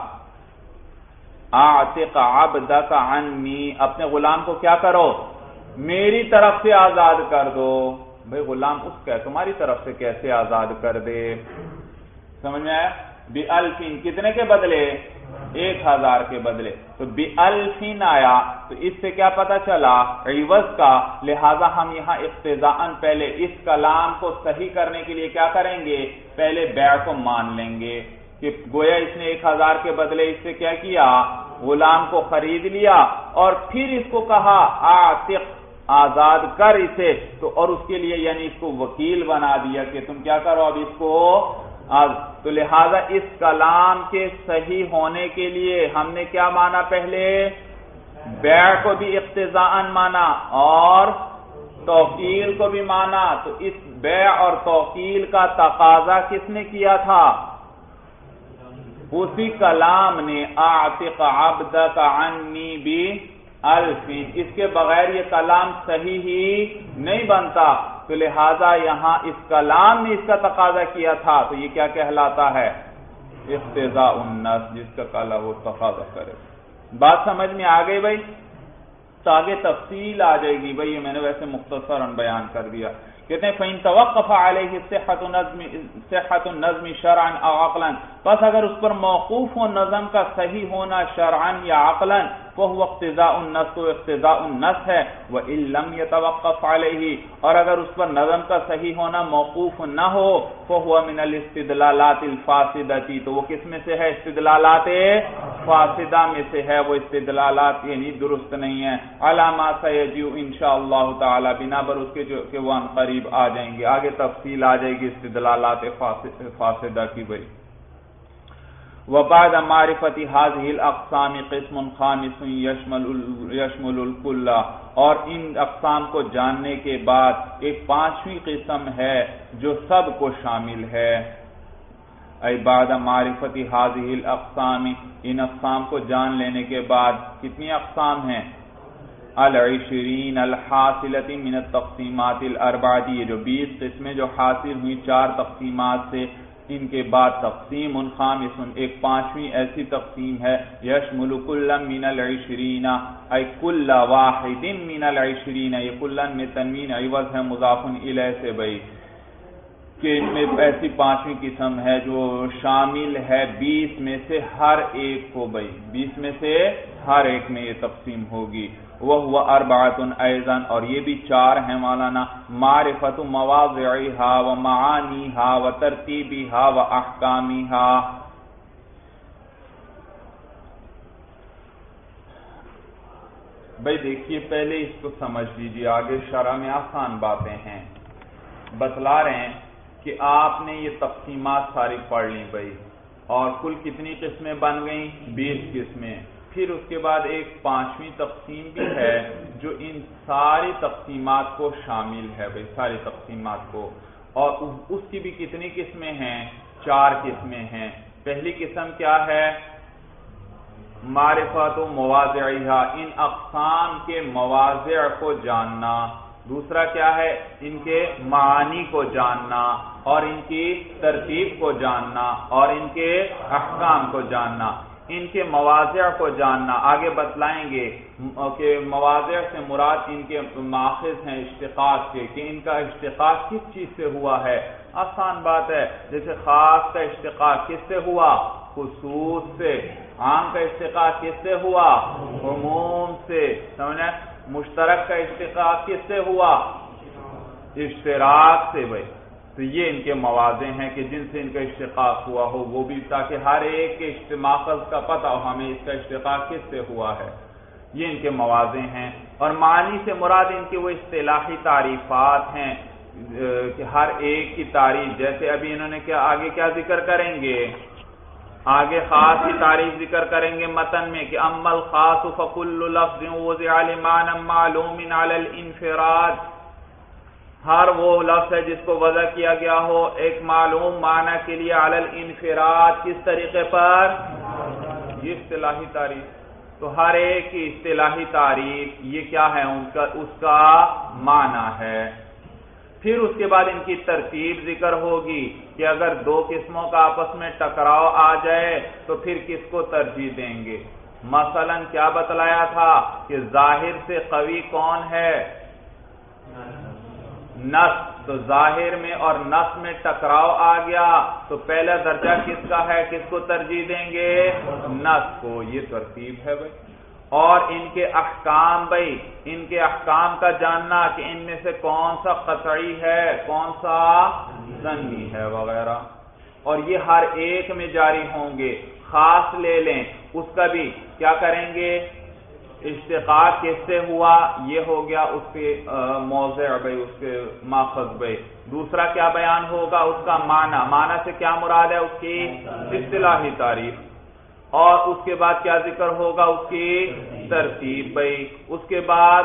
اعتق عبدک عنی، اپنے غلام کو کیا کرو، میری طرف سے آزاد کر دو. بھئی غلام اس کا ہے، تمہاری طرف سے کیسے آزاد کر دے؟ سمجھ میں آیا؟ بِأَلْفٍ، کتنے کے بدلے؟ 1000 کے بدلے. تو بِأَلْفٍ آیا تو اس سے کیا پتا چلا، عوض کا. لہذا ہم یہاں اقتضاءً پہلے اس کلام کو صحیح کرنے کے لیے کیا کریں گے، پہلے بیع کو مان لیں گے کہ گویا اس نے 1000 کے بدلے اس سے کیا کیا، غلام کو خرید لیا، اور پھر اس کو کہا اعتق، آزاد کر اسے، تو اور اس کے لیے یعنی اس کو وکیل بنا دیا کہ تم کیا کرو اب اس کو. تو لہذا اس کلام کے صحیح ہونے کے لیے ہم نے کیا مانا، پہلے بیع کو بھی اقتضاءً مانا اور توکیل کو بھی مانا. تو اس بیع اور توکیل کا تقاضا کس نے کیا تھا، اسی کلام نے. اعتق عبدک عنی بألف، اس کے بغیر یہ کلام صحیح ہی نہیں بنتا. تو لہذا یہاں اس کلام نے اس کا تقاضا کیا تھا، تو یہ کیا کہلاتا ہے، اقتضاء النص، جس کا کالا وہ تقاضا کرے. بات سمجھ میں آ گئی بھائی؟ تو آگے تفصیل آ جائے گی بھائی، یہ میں نے ویسے مختصراً بیان کر دیا. کہتے ہیں فَإِن تَوَقَّفَ عَلَيْهِ صِحَّةُ النَّظْمِ شَرْعًا أَوْ عَقْلًا، پس اگر اس پر موقوف ہو نظم کا صحیح ہونا شرعاً یا عقلاً، فَهُوَ اقتضاء النَّص، تو اقتضاء النَّص ہے. وَإِن لَمْ يَتَوَقَّفْ عَلَيْهِ، اور اگر اس پر نظم کا صحیح ہونا موقوف نہ ہو، فَهُوَ مِنَ الاستدلالات الفاسدة، تو وہ کس میں سے ہے، استدلالات فاسدہ میں سے ہے، وہ استدلالات یعنی درست نہیں ہے. علامہ سیجیو انشاءاللہ تعالی، بنا بر اس کے جو کہ وہ ان قریب آ جائیں گے، آگے تفصیل آ جائے گی استدلالات فاسدہ کی بھائی. وبعد معرفت هذه الاقسام قسم خامس يشمل الكل، اور ان اقسام کو جاننے کے بعد ایک 5ویں قسم ہے جو سب کو شامل ہے. ای بعد معرفت هذه الاقسام، ان اقسام کو جان لینے کے بعد کتنی اقسام ہیں، 20 الحاصلۃ من التقسیمات الاربعۃ، یہ جو 20 قسمیں جو حاصل ہوئی 4 تقسیمات سے، ان کے بعد تقسیم خامس، ایک 5ویں ایسی تقسیم ہے، یشمل کل من العشرین، ای کل واحد من العشرین، یہ کلن میں تنوین عوض ہے مضاف الیہ سے بھائی، کہ ان میں ایسی 5ویں قسم ہے جو شامل ہے 20 میں سے ہر ایک کو بھائی، 20 میں سے ہر ایک میں یہ تقسیم ہوگی. وہو اربعۃ ایضا، اور یہ بھی 4 ہیں مولانا، معرفت مواضعہا و معانیہا و ترتیبہا و احکامہا۔ بھئی دیکھیے پہلے اس کو سمجھ لیجیے، آگے شرح میں آسان باتیں ہیں۔ بتلا رہے ہیں کہ آپ نے یہ تقسیمات ساری پڑھ لیں بھئی، اور کل کتنی قسمیں بن گئیں؟ 20 قسمیں۔ پھر اس کے بعد ایک 5ویں تقسیم بھی ہے جو ان ساری تقسیمات کو شامل ہے بھئی، ساری تقسیمات کو، اور اس کی بھی کتنی قسمیں ہیں؟ 4 قسمیں ہیں۔ پہلی قسم کیا ہے؟ معرفت و مواضعہا، ان اقسام کے مواضع کو جاننا۔ دوسرا کیا ہے؟ ان کے معانی کو جاننا، اور ان کی ترتیب کو جاننا، اور ان کے احکام کو جاننا۔ ان کے مواضع کو جاننا آگے بتلائیں گے کہ مواضع سے مراد ان کے ماخذ ہیں اشتقاق کے، کہ ان کا اشتقاق کس چیز سے ہوا ہے۔ آسان بات ہے، جیسے خاص کا اشتقاق کس سے ہوا؟ خصوص سے۔ عام کا اشتقاق کس سے ہوا؟ عموم سے۔ سمجھیں؟ مشترک کا اشتقاق کس سے ہوا؟ اشتراک سے بھائی۔ تو یہ ان کے مواضع ہیں کہ جن سے ان کا اشتقاق ہوا ہو، وہ بھی تاکہ ہر ایک کے ماخذ کا پتہ ہو ہمیں اس کا اشتقاق کس سے ہوا ہے۔ یہ ان کے مواضع ہیں۔ اور معنی سے مراد ان کی وہ اصطلاحی تعریفات ہیں کہ ہر ایک کی تعریف، جیسے ابھی انہوں نے آگے کیا ذکر کریں گے؟ آگے خاص کی تعریف ذکر کریں گے متن میں کہ اما الخاص فکل لفظ وضع لمعنى معلوم على الانفراد، ہر وہ لفظ ہے جس کو وضع کیا گیا ہو ایک معلوم معنی کے لیے علی الانفراد، کس طریقے پر؟ یہ اصطلاحی تعریف۔ تو ہر ایک کی اصطلاحی تعریف یہ کیا ہے؟ اس کا معنی ہے۔ پھر اس کے بعد ان کی ترتیب ذکر ہوگی کہ اگر 2 قسموں کا آپس میں ٹکراؤ آ جائے تو پھر کس کو ترجیح دیں گے۔ مثلا کیا بتلایا تھا کہ ظاہر سے قوی کون ہے؟ نص۔ تو ظاہر میں اور نص میں ٹکراؤ آ گیا تو پہلا درجہ کس کا ہے؟ کس کو ترجیح دیں گے؟ نص کو۔ یہ ترتیب ہے بھائی۔ اور ان کے احکام بھائی، ان کے احکام کا جاننا کہ ان میں سے کون سا قطعی ہے، کون سا ظنی ہے وغیرہ، اور یہ ہر ایک میں جاری ہوں گے۔ خاص لے لیں، اس کا بھی کیا کریں گے؟ اشتقاق کس سے ہوا؟ یہ ہو گیا اس کے موضع بھائی، اس کے ماخذ بھائی۔ دوسرا کیا بیان ہوگا؟ اس کا معنی۔ معنی سے کیا مراد ہے؟ اس کی اصطلاحی تعریف۔ اور اس کے بعد کیا ذکر ہوگا؟ اس کی ترتیب بھائی۔ اس کے بعد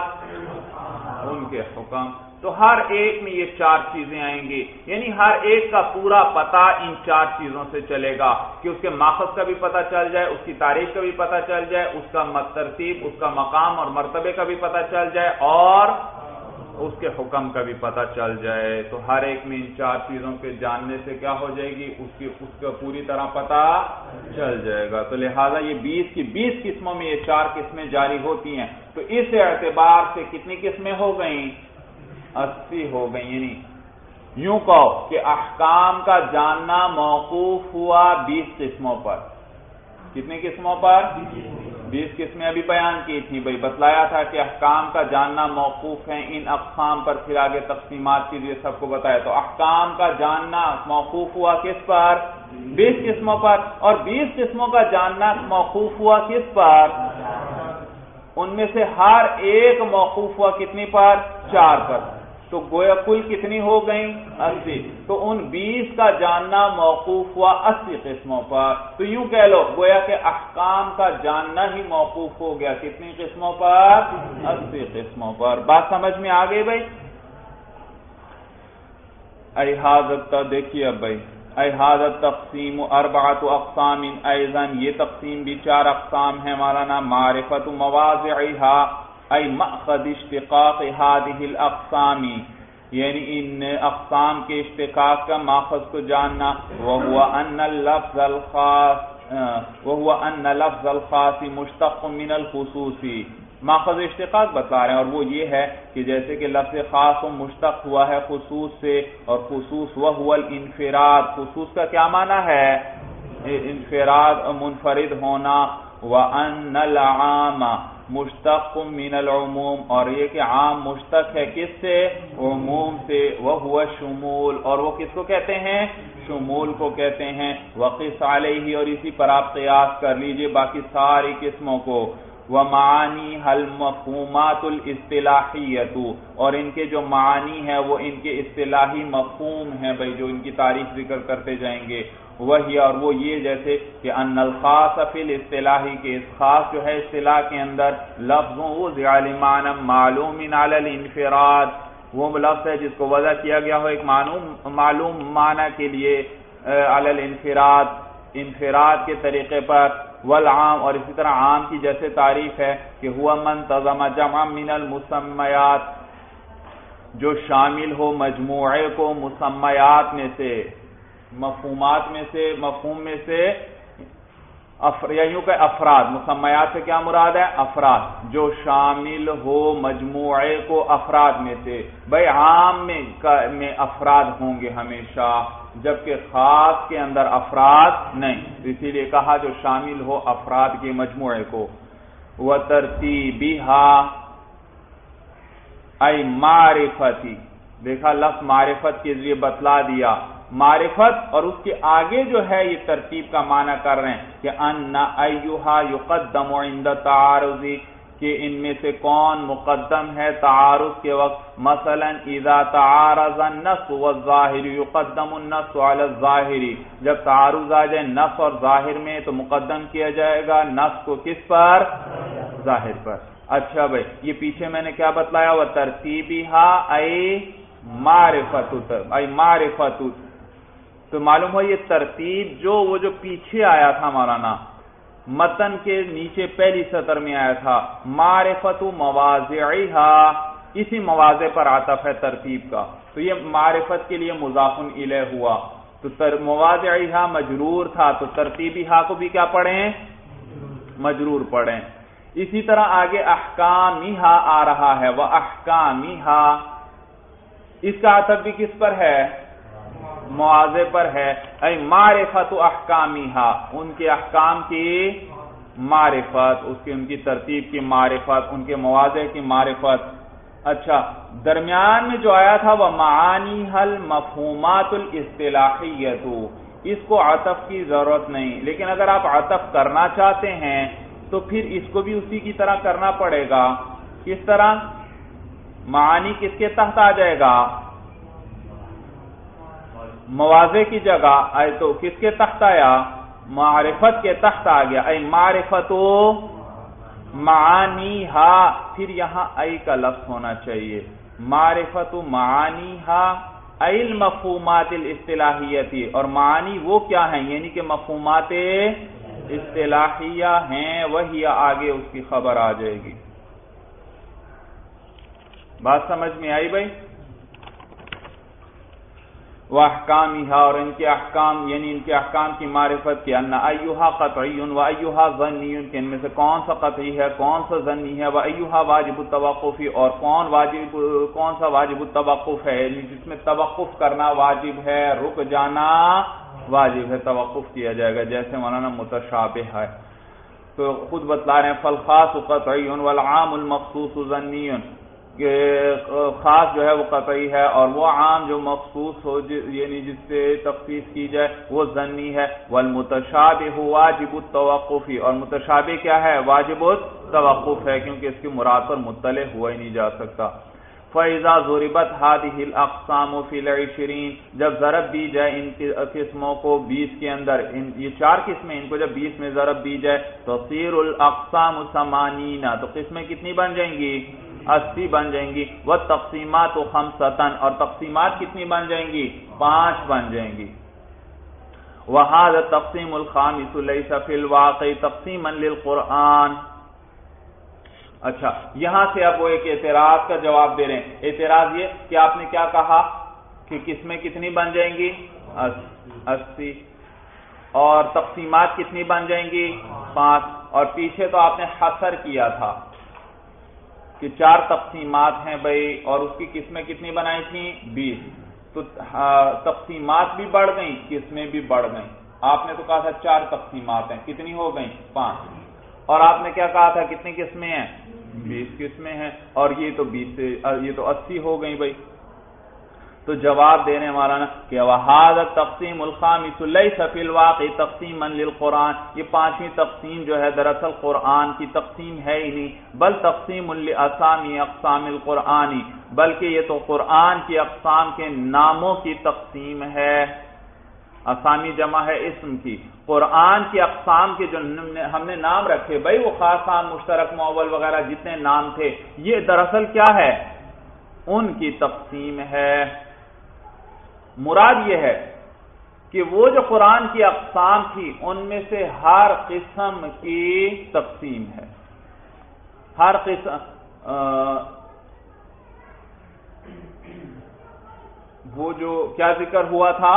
ان کے حکم۔ تو ہر ایک میں یہ 4 چیزیں آئیں گی، یعنی ہر ایک کا پورا پتہ ان 4 چیزوں سے چلے گا کہ اس کے ماخذ کا بھی پتہ چل جائے، اس کی تاریخ کا بھی پتہ چل جائے، اس کا ترتیب، اس کا مقام اور مرتبے کا بھی پتہ چل جائے، اور اس کے حکم کا بھی پتہ چل جائے۔ تو ہر ایک میں ان 4 چیزوں کے جاننے سے کیا ہو جائے گی؟ اس کا پوری طرح پتہ چل جائے گا۔ تو لہذا یہ 20 کی 20 قسموں میں یہ 4 قسمیں جاری ہوتی ہیں۔ تو اس اعتبار سے کتنی قسمیں ہو گئیں؟ 80 ہو گئیں۔ یعنی یوں کہو کہ احکام کا جاننا موقوف ہوا 20 قسموں پر۔ کتنی قسموں پر؟ 20 قسمیں ابھی بیان کی تھی بھائی، بتلایا تھا کہ احکام کا جاننا موقوف ہے ان اقسام پر، پھر آگے تقسیمات کی لیے سب کو بتایا۔ تو احکام کا جاننا موقوف ہوا کس پر؟ 20 قسموں پر۔ اور 20 قسموں کا جاننا موقوف ہوا کس پر؟ ان میں سے ہر ایک موقوف ہوا کتنی پر؟ 4 پر۔ تو گویا کل کتنی ہو گئیں؟ 80۔ تو ان 20 کا جاننا موقوف ہوا 80 قسموں پر۔ تو یوں کہہ لو گویا کہ احکام کا جاننا ہی موقوف ہو گیا کتنی قسموں پر؟ 80 قسموں پر۔ بات سمجھ میں آ گئی بھائی؟ احاطہ دیکھیے اب بھائی، احاطہ تقسیم 4 اقسام ایضا، یہ تقسیم بھی 4 اقسام ہے مولانا۔ معرفت مواضعہا ای مأخذ اشتقاق هذه الاقسام، یعنی ان اقسام کے اشتقاق کا ماخذ کو جاننا۔ وهو ان لفظ الخاص مشتق من الخصوص، ماخذ اشتقاق بتا رہے ہیں، اور وہ یہ ہے کہ جیسے کہ لفظ خاص مشتق ہوا ہے خصوص سے، اور خصوص وهو الانفراد، خصوص کا کیا معنی ہے؟ انفراد، منفرد ہونا۔ وَأَنَّ الْعَامَ، مشتق من العموم، اور یہ کہ عام مشتق ہے کس سے؟ عموم سے، وہو شمول، اور وہ کس کو کہتے ہیں؟ شمول کو کہتے ہیں۔ وقس علیہ، اور اسی پر آپ قیاس کر لیجئے باقی ساری قسموں کو۔ ومعانی المفہومات الاصطلاحیۃ، اور ان کے جو معانی ہے وہ ان کے اصطلاحی مفہوم ہیں بھائی، جو ان کی تعریف ذکر کرتے جائیں گے۔ وہی، اور وہ یہ جیسے کہ ان الخاص فی الاصطلاحی، کہ اس خاص جو ہے اصطلاح کے اندر لفظ وضع لمعنی معلوم علی الانفراد، وہ لفظ ہے جس کو وضع کیا گیا ہو ایک معلوم معنی کے لیے، علی الانفراد، انفراد کے طریقے پر۔ والعام، اور اسی طرح عام کی جیسے تعریف ہے کہ ہوا من تضم جمع من المسمیات، جو شامل ہو مجموعے کو مسمیات میں سے، مفہومات میں سے، مفہوم میں سے، یا یوں کہ افراد، مسمیات سے کیا مراد ہے؟ افراد، جو شامل ہو مجموعے کو افراد میں سے۔ بھئی عام میں افراد ہوں گے ہمیشہ، جبکہ خاص کے اندر افراد نہیں، اسی لیے کہا جو شامل ہو افراد کے مجموعے کو۔ وترتیبھا ای معرفتی، دیکھا لفظ معرفت کے ذریعے بتلا دیا، معرفت اور اس کے آگے جو ہے یہ ترتیب کا معنی کر رہے ہیں کہ ان ایھا یقدم عند تعارض، کہ ان میں سے کون مقدم ہے تعارض کے وقت۔ مثلا اذا تعارض النص والظاہر یقدم النص علی الظاہر، جب تعارض آ جائے نص اور ظاہر میں تو مقدم کیا جائے گا نص کو کس پر؟ ظاہر پر۔ اچھا بھائی، یہ پیچھے میں نے کیا بتلایا؟ وہ ترتیبھا ای معرفت، تو معلوم ہو یہ ترتیب وہ جو پیچھے آیا تھا مولانا متن کے نیچے پہلی سطر میں آیا تھا، معرفت مواضعہا، اسی مواضع پر عطف ہے ترتیب کا، تو یہ معرفت کے لیے مضاف الیہ ہوا، تو مواضعہا مجرور تھا، تو ترتیبہا کو بھی کیا پڑھیں؟ مجرور پڑھیں۔ اسی طرح آگے احکامہا آ رہا ہے، وَأَحْكَامِهَا، اس کا عطف بھی کس پر ہے؟ مواضع پر ہے۔ اے معرفت احکامہا، ان کے احکام کی معرفت، ان کی ترتیب کی معرفت، ان کے مواضع کی معرفت۔ اچھا، درمیان میں جو آیا تھا وہ معانیھا المفہومات الاصطلاحیۃ، اس کو عطف کی ضرورت نہیں، لیکن اگر آپ عطف کرنا چاہتے ہیں تو پھر اس کو بھی اسی کی طرح کرنا پڑے گا۔ کس طرح؟ معانی کس کے تحت آ جائے گا؟ مواضع کی جگہ آئے تو کس کے تحت آیا؟ معرفت کے تحت آ گیا، اے معرفت معانیھا، پھر یہاں ای کا لفظ ہونا چاہیے، معرفت معانیھا ای المفہومات الاصطلاحیۃ، اور معانی وہ کیا ہیں؟ یعنی کہ مفہومات اصطلاحیہ ہیں، وہی آگے اس کی خبر آ جائے گی۔ بات سمجھ میں آئی بھائی؟ وَأَحْكَامِهَا، اور ان کے احکام، یعنی ان کے احکام کی معرفت کی، ان ایھا قطعی وایھا ظنی، کہ ان میں سے کون سا قطعی ہے کون سا ظنی ہے، وایھا واجب التوقف، اور کون سا واجب التوقف ہے، یعنی جس میں توقف کرنا واجب ہے، رک جانا واجب ہے، توقف کیا جائے گا، جیسے مولانا متشابہ ہے تو خود بتلا رہے ہیں، فالخاص قطعی والعام المخصوص ظنی، کہ خاص جو ہے وہ قطعی ہے اور وہ عام جو مخصوص ہو یعنی جس سے تخصیص کی جائے وہ ظنی ہے۔ والمتشابہ واجب التوقف، اور متشابہ کیا ہے؟ واجب التوقف ہے، کیونکہ اس کی مراد پر مطلع ہوا ہی نہیں جا سکتا۔ فَإِذَا ضُرِبَتْ هَذِهِ الْأَقْسَامُ فِي الْعِشْرِينَ، جب ضرب دی جائے ان قسموں کو 20 کے اندر، یہ 4 قسمیں، ان کو جب 20 میں ضرب دی جائے تَصِيرُ الْأَقْسَامُ 80، تو قسمیں کتنی بن جائیں گی؟ 80 بن جائیں گی۔ وَالتَّقْسِيمَاتُ 5، اور تقسیمات کتنی بن جائیں گی؟ 5 بن جائیں گی۔ وَهَذَا التَّقْسِيمُ الْخَامِسُ لَيْسَ فِي الْوَاقِعِ تَقْسِيمًا لِلْقُرْآنِ۔ اچھا، یہاں سے اب وہ ایک اعتراض کا جواب دے رہے ہیں۔ اعتراض یہ کہ آپ نے کیا کہا کہ قسمیں کتنی بن جائیں گی؟ 80، اور تقسیمات کتنی بن جائیں گی؟ 5، اور پیچھے تو آپ نے حصر کیا تھا کہ 4 تقسیمات ہیں بھائی، اور اس کی قسمیں کتنی بنائی تھیں؟ 20، تو تقسیمات بھی بڑھ گئیں، قسمیں بھی بڑھ گئیں۔ آپ نے تو کہا تھا 4 تقسیمات ہیں، کتنی ہو گئیں؟ 5، اور آپ نے کیا کہا تھا کتنی قسمیں ہیں؟ 20 قسمیں ہیں، اور یہ تو 20 سے یہ تو 80 ہو گئی بھائی. تو جواب دینے والا نا کہ وَهَذَا التَّقْسِيمُ الْخَامِسُ لَيْسَ فِي الْوَاقِعِ تَقْسِيمًا لِلْقُرْآنِ، یہ پانچویں تقسیم جو ہے دراصل قرآن کی تقسیم ہے ہی نہیں، بل تقسیم لِأَسَامِي أَقْسَامِ الْقُرْآنِ، بلکہ یہ تو قرآن کی اقسام کے ناموں کی تقسیم ہے. اسامی جمع ہے اسم کی. قرآن کی اقسام کے جو ہم نے نام رکھے بھائی، وہ خاص عام مشترک معول وغیرہ جتنے نام تھے، یہ دراصل کیا ہے؟ ان کی تقسیم ہے. مراد یہ ہے کہ وہ جو قرآن کی اقسام تھی ان میں سے ہر قسم کی تقسیم ہے. ہر قسم وہ جو کیا ذکر ہوا تھا،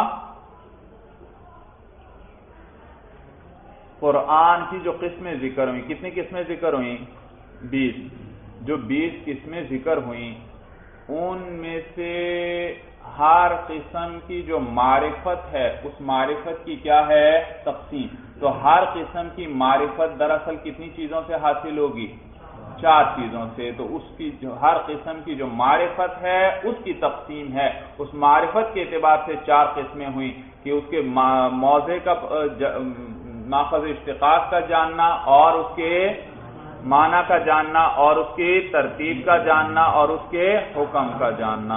قرآن کی جو قسمیں ذکر ہوئیں، کتنی قسمیں ذکر ہوئیں؟ 20. جو 20 قسمیں ذکر ہوئیں ان میں سے ہر قسم کی جو معرفت ہے اس معرفت کی کیا ہے؟ تقسیم. تو ہر قسم کی معرفت دراصل کتنی چیزوں سے حاصل ہوگی؟ 4 چیزوں سے. تو اس کی جو ہر قسم کی جو معرفت ہے اس کی تقسیم ہے. اس معرفت کے اعتبار سے 4 قسمیں ہوئیں کہ اس کے موضع کا ماخذ اشتقاق کا جاننا، اور اس کے معنی کا جاننا، اور اس کی ترتیب کا جاننا، اور اس کے حکم کا جاننا.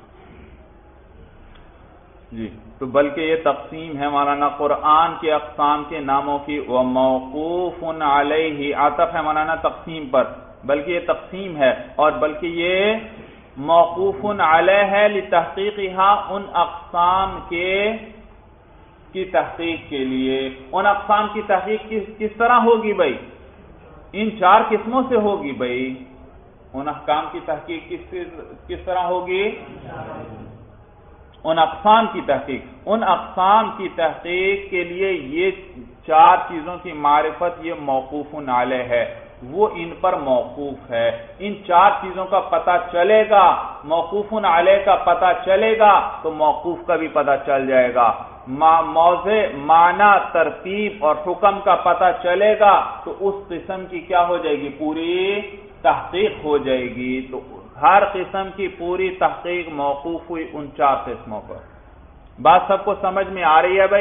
جی تو بلکہ یہ تقسیم ہے مولانا قرآن کے اقسام کے ناموں کی. وَمَوْقُوفٌ عَلَيْهِ، عطف ہے مولانا تقسیم پر، بلکہ یہ تقسیم ہے اور بلکہ یہ موقوف علیہ ہے لتحقیقها، ان اقسام کی تحقیق کے لیے. ان اقسام کی تحقیق کس طرح ہوگی بھائی؟ ان 4 قسموں سے ہوگی بھائی. ان احکام کی تحقیق کس طرح ہوگی؟ ان اقسام کی تحقیق. ان اقسام کی تحقیق کے لیے یہ 4 چیزوں کی معرفت یہ موقوف علیہ ہے، وہ ان پر موقوف ہے. ان 4 چیزوں کا پتہ چلے گا، موقوف علیہ کا پتہ چلے گا تو موقوف کا بھی پتہ چل جائے گا. موضع، معنی، ترتیب اور حکم کا پتہ چلے گا تو اس قسم کی کیا ہو جائے گی؟ پوری تحقیق ہو جائے گی. تو ہر قسم کی پوری تحقیق موقوف ہوئی ان 4 قسموں پر. بات سب کو سمجھ میں آ رہی ہے بھائی؟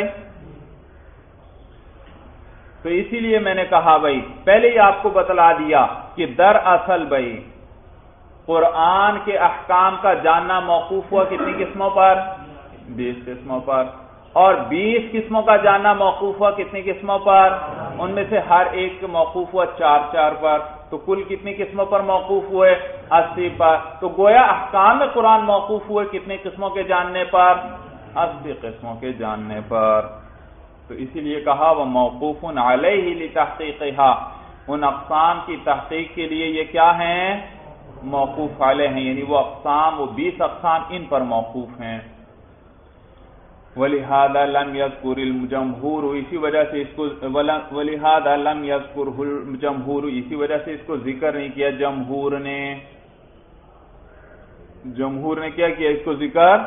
تو اسی لیے میں نے کہا بھائی پہلے ہی آپ کو بتلا دیا کہ دراصل بھائی قرآن کے احکام کا جاننا موقوف ہوا کتنی قسموں پر؟ 20 قسموں پر. اور 20 قسموں کا جاننا موقوف ہوا کتنی قسموں پر؟ ان میں سے ہر ایک موقوف ہوا 4 پر. تو کل کتنی قسموں پر موقوف ہوئے؟ 80 پر. تو گویا احکام قرآن موقوف ہوئے کتنی قسموں کے جاننے پر؟ 80 قسموں کے جاننے پر. تو اسی لیے کہا وہ موقوف علیہ لتحقیقها، ان اقسام کی تحقیق کے لیے یہ کیا ہیں؟ موقوف علیہ ہیں، یعنی وہ اقسام، وہ 20 اقسام ان پر موقوف ہیں. وَلِهَذَا لَمْ يَذْكُرِ الْجَمْهُورُ، اسی وجہ سے اس کو وَلِهَذَا لَمْ يَذْكُرْهُ الْجَمْهُورُ، اسی وجہ سے اس کو ذکر نہیں کیا جمہور نے. جمہور نے کیا کیا اس کو ذکر؟